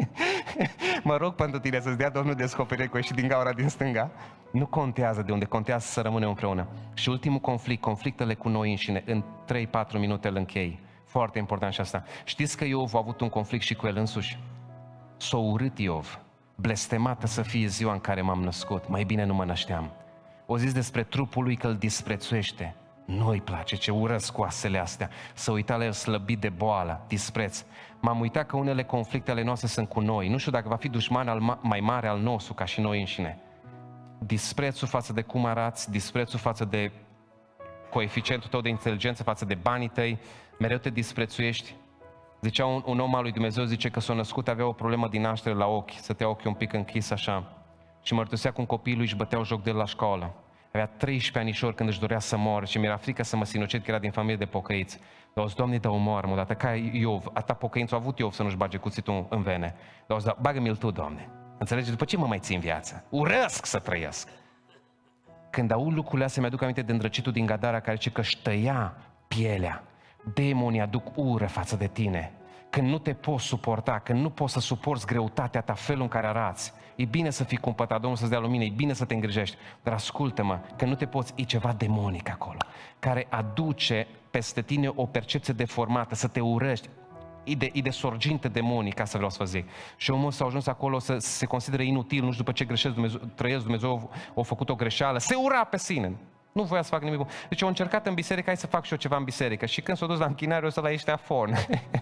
Mă rog pentru tine să-ți dea Domnul descoperire că o ieșit din gaura din stânga. Nu contează de unde, contează să rămânem împreună. Și ultimul conflict, conflictele cu noi înșine, în trei patru minute îl închei. Foarte important și asta. Știți că Iov a avut un conflict și cu el însuși? S-a urât Iov. Blestemată să fie ziua în care m-am născut, mai bine nu mă nășteam. O zis despre trupul lui că îl disprețuiește. Nu-i place, ce urăsc cu asele astea. Să uita la el slăbit de boală, dispreț. M-am uitat că unele conflicte ale noastre sunt cu noi. Nu știu dacă va fi dușman al ma- mai mare al nostru ca și noi înșine. Disprețul față de cum arăți, disprețul față de coeficientul tău de inteligență, față de banii tăi, mereu te disprețuiești. Zicea un, un om al lui Dumnezeu, zice că s-a născut, avea o problemă din naștere la ochi, stătea ochii un pic închis așa. Și mărturisea cum copiii lui își băteau joc de el la școală. Avea treisprezece anișori când își dorea să moară și mi-era frică să mă sinucid, că era din familie de pocăiți. Dar o zi, Doamne, dă omoară-mă odată, ca Iov, atâta pocăință a avut Iov să nu-și bage cuțitul în vene. Dar o zi, bagă-mi-l tu, Doamne. Înțelegi? După ce mă mai ții în viață? Urăsc să trăiesc. Când aud lucrurile astea, mi-aduc aminte de îndrăcitul din Gadara care zice că își tăia pielea. Demonii aduc ură față de tine. Când nu te poți suporta, când nu poți să suporți greutatea ta, felul în care arăți, e bine să fii cumpătat, Domnul să-ți dea lumină, e bine să te îngrijești, dar ascultă-mă, că nu te poți, e ceva demonic acolo, care aduce peste tine o percepție deformată, să te urăști, e de, e de sorginte demonic, ca să vreau să vă zic. Și omul s-a ajuns acolo să, să se considere inutil, nu știu după ce greșesc Dumnezeu, trăiesc, Dumnezeu a făcut o greșeală, se ura pe sine. Nu voia să fac nimic bun. Deci au încercat în biserică, hai să fac și eu ceva în biserică. Și când s-a dus la închinare, o să la ești afon.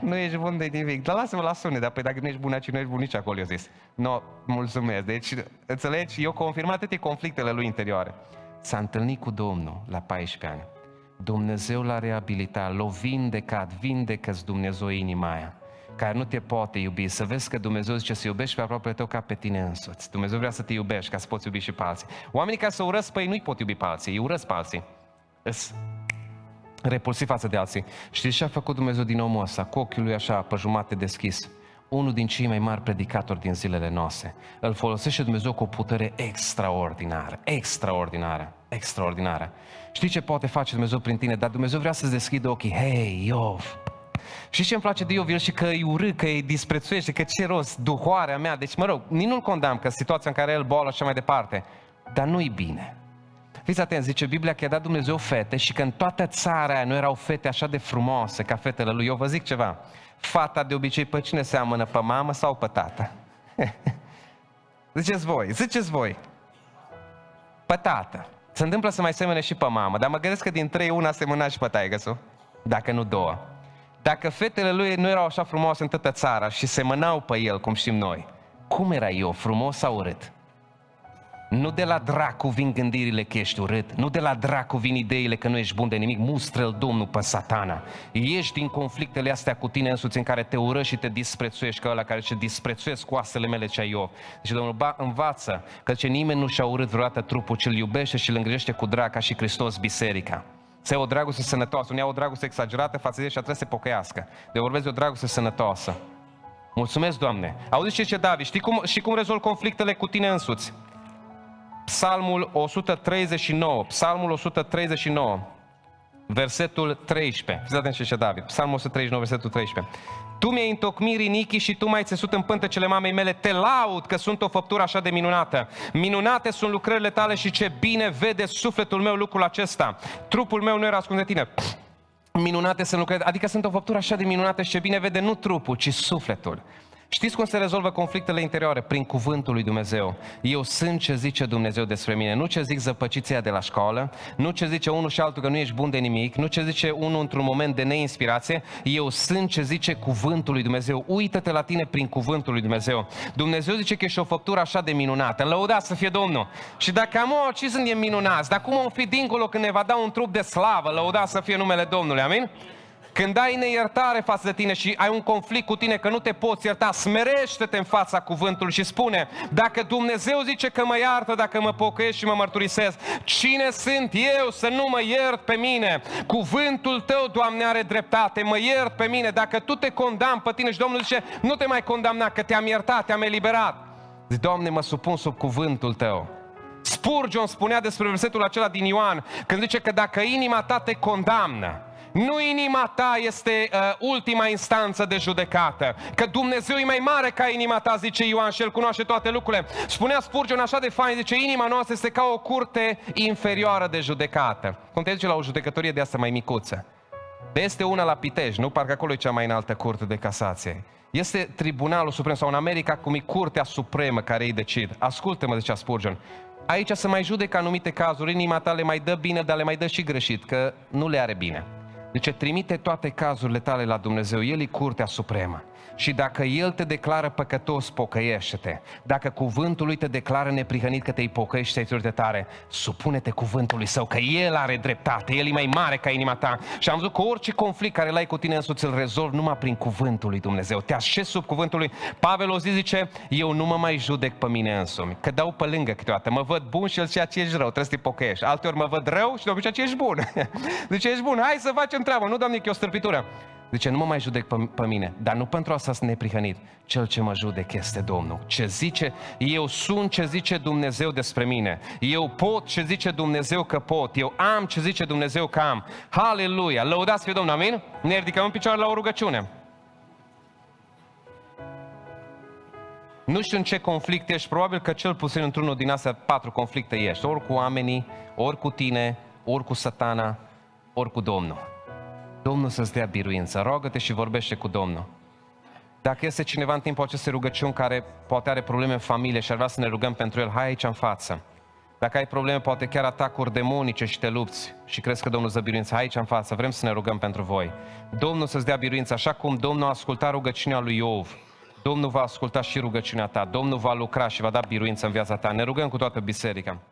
nu ești bun de nimic. Dar lasă-mă la sune, dar păi dacă nu ești bun aici, nu ești bun nici acolo, eu zis. No, mulțumesc. Deci, înțelegi, eu confirmat toate conflictele lui interioare. S-a întâlnit cu Domnul la paisprezece ani. Dumnezeu l-a reabilitat, l-a vindecat, vindecă-ți Dumnezeu inima aia, care nu te poate iubi, să vezi că Dumnezeu zice să iubești pe aproapele tău ca pe tine însuți. Dumnezeu vrea să te iubești ca să poți iubi și pe alții. Oamenii care se urăsc pe ei nu-i pot iubi pe alții, îi urăsc pe alții. Îs repulsiv față de alții. Știți ce a făcut Dumnezeu din omul ăsta? Cu ochiul lui așa, pe jumate deschis. Unul din cei mai mari predicatori din zilele noastre. Îl folosește Dumnezeu cu o putere extraordinară, extraordinară, extraordinară. Știi ce poate face Dumnezeu prin tine? Dar Dumnezeu vrea să-ți deschidă ochii. Hei, Iov! Și ce îmi place de Iov? El și că îi urâ, că îi disprețuiește, că ce rost, duhoarea mea. Deci, mă rog, nici nu-l condamn, că situația în care el boală și așa mai departe. Dar nu-i bine. Fiți atenți, zice Biblia că i-a dat Dumnezeu fete și că în toată țara aia nu erau fete așa de frumoase ca fetele lui. Eu vă zic ceva, fata de obicei pe cine seamănă, pe mamă sau pe tată? Ziceți voi, ziceți voi. Pe tată. Se întâmplă să mai semene și pe mamă, dar mă gândesc că din trei una semăna și pe taicăsul, dacă nu două. Dacă fetele lui nu erau așa frumoase în toată țara și semănau pe el, cum știm noi, cum era eu, frumos sau urât? Nu de la dracu vin gândirile că ești urât, nu de la dracu vin ideile că nu ești bun de nimic, mustră-l Domnul pe Satana. Ești din conflictele astea cu tine însuți în care te urăști și te disprețuiești, ca ăla care ce disprețuiesc cu oasele mele ce ai Iov. Deci Domnul, ba, învață că ce nimeni nu și-a urât vreodată trupul, ci îl iubește și îl îngrijește cu drag ca și Hristos biserica. Să ai o dragoste sănătoasă, nu ia o dragoste exagerată față de el și trebuie să se pocăiască. De vorbesc de o dragoste sănătoasă. Mulțumesc, Doamne. Auziți ce zice David? Știi cum, știi cum rezolvi conflictele cu tine însuți? Psalmul o sută treizeci și nouă, Psalmul o sută treizeci și nouă, versetul treisprezece. Fiți atenți ce zice David, Psalmul o sută treizeci și nouă, versetul treisprezece. Tu mi-ai întocmit rinichii și tu m-ai țesut în pântecele mamei mele, te laud că sunt o făptură așa de minunată. Minunate sunt lucrările tale și ce bine vede sufletul meu lucrul acesta. Trupul meu nu era ascuns de tine. Minunate sunt lucrările, adică sunt o făptură așa de minunată și ce bine vede nu trupul, ci sufletul. Știți cum se rezolvă conflictele interioare? Prin cuvântul lui Dumnezeu. Eu sunt ce zice Dumnezeu despre mine. Nu ce zic zăpăciții de la școală, nu ce zice unul și altul că nu ești bun de nimic, nu ce zice unul într-un moment de neinspirație. Eu sunt ce zice cuvântul lui Dumnezeu. Uită-te la tine prin cuvântul lui Dumnezeu. Dumnezeu zice că ești o făptură așa de minunată. Lăudați să fie Domnul. Și dacă am o, ce sunt minunați? Dar cum o fi dincolo când ne va da un trup de slavă? Lăudați să fie numele Domnului. Amin? Când ai neiertare față de tine și ai un conflict cu tine că nu te poți ierta, smerește-te în fața cuvântului și spune: dacă Dumnezeu zice că mă iartă, dacă mă pocăiesc și mă mărturisesc, cine sunt eu să nu mă iert pe mine? Cuvântul tău, Doamne, are dreptate, mă iert pe mine. Dacă tu te condamni pe tine și Domnul zice: nu te mai condamna, că te-am iertat, te-am eliberat. Zic: Doamne, mă supun sub cuvântul tău. Spurgeon spunea despre versetul acela din Ioan, când zice că dacă inima ta te condamnă, nu inima ta este uh, ultima instanță de judecată, că Dumnezeu e mai mare ca inima ta, zice Ioan, și El cunoaște toate lucrurile. Spunea Spurgeon așa de fain, zice: inima noastră este ca o curte inferioară de judecată. Cum te zice la o judecătorie de asta mai micuță? Este una la Pitești, nu? Parcă acolo e cea mai înaltă curte de casație. Este Tribunalul Suprem, sau în America cum e Curtea Supremă care îi decid. Ascultă-mă, zicea Spurgeon, aici se mai judecă anumite cazuri, inima ta le mai dă bine, dar le mai dă și greșit, că nu le are bine. Deci trimite toate cazurile tale la Dumnezeu, El e Curtea Supremă. Și dacă El te declară păcătos, pocăiește-te. Dacă cuvântul Lui te declară neprihănit că te-ai pocăiești și te-ai de tare, supune-te cuvântului Său, că El are dreptate, El e mai mare ca inima ta. Și am văzut că orice conflict care l-ai cu tine însuți îl rezolvi numai prin cuvântul Lui Dumnezeu. Te așezi sub cuvântul Lui. Pavel o zi zice: eu nu mă mai judec pe mine însumi, că dau pe lângă câteodată. Mă văd bun și El zicea: ce ești rău, trebuie să te pocăiești. Alteori mă văd rău și de obicei: ce ești bun. Zice: ești bun, hai să facem treabă. Nu, Doamne, că e o stârpitură. Zice: nu mă mai judec pe, pe mine, dar nu pentru asta sunt neprihănit. Cel ce mă judec este Domnul. Ce zice? Eu sunt ce zice Dumnezeu despre mine. Eu pot ce zice Dumnezeu că pot. Eu am ce zice Dumnezeu că am. Haleluia! Lăudați fie Domnul, amin? Ne ridicăm în picioare la o rugăciune. Nu știu în ce conflict ești, probabil că cel puțin într-unul din astea patru conflicte ești. Ori cu oamenii, ori cu tine, ori cu Satana, ori cu Domnul. Domnul să-ți dea biruință. Roagă-te și vorbește cu Domnul. Dacă este cineva în timpul acestei rugăciuni care poate are probleme în familie și ar vrea să ne rugăm pentru el, hai aici în față. Dacă ai probleme, poate chiar atacuri demonice și te lupți și crezi că Domnul îți dă biruință, aici în față, vrem să ne rugăm pentru voi. Domnul să-ți dea biruință, așa cum Domnul a ascultat rugăciunea lui Iov. Domnul va asculta și rugăciunea ta, Domnul va lucra și va da biruință în viața ta. Ne rugăm cu toată biserica.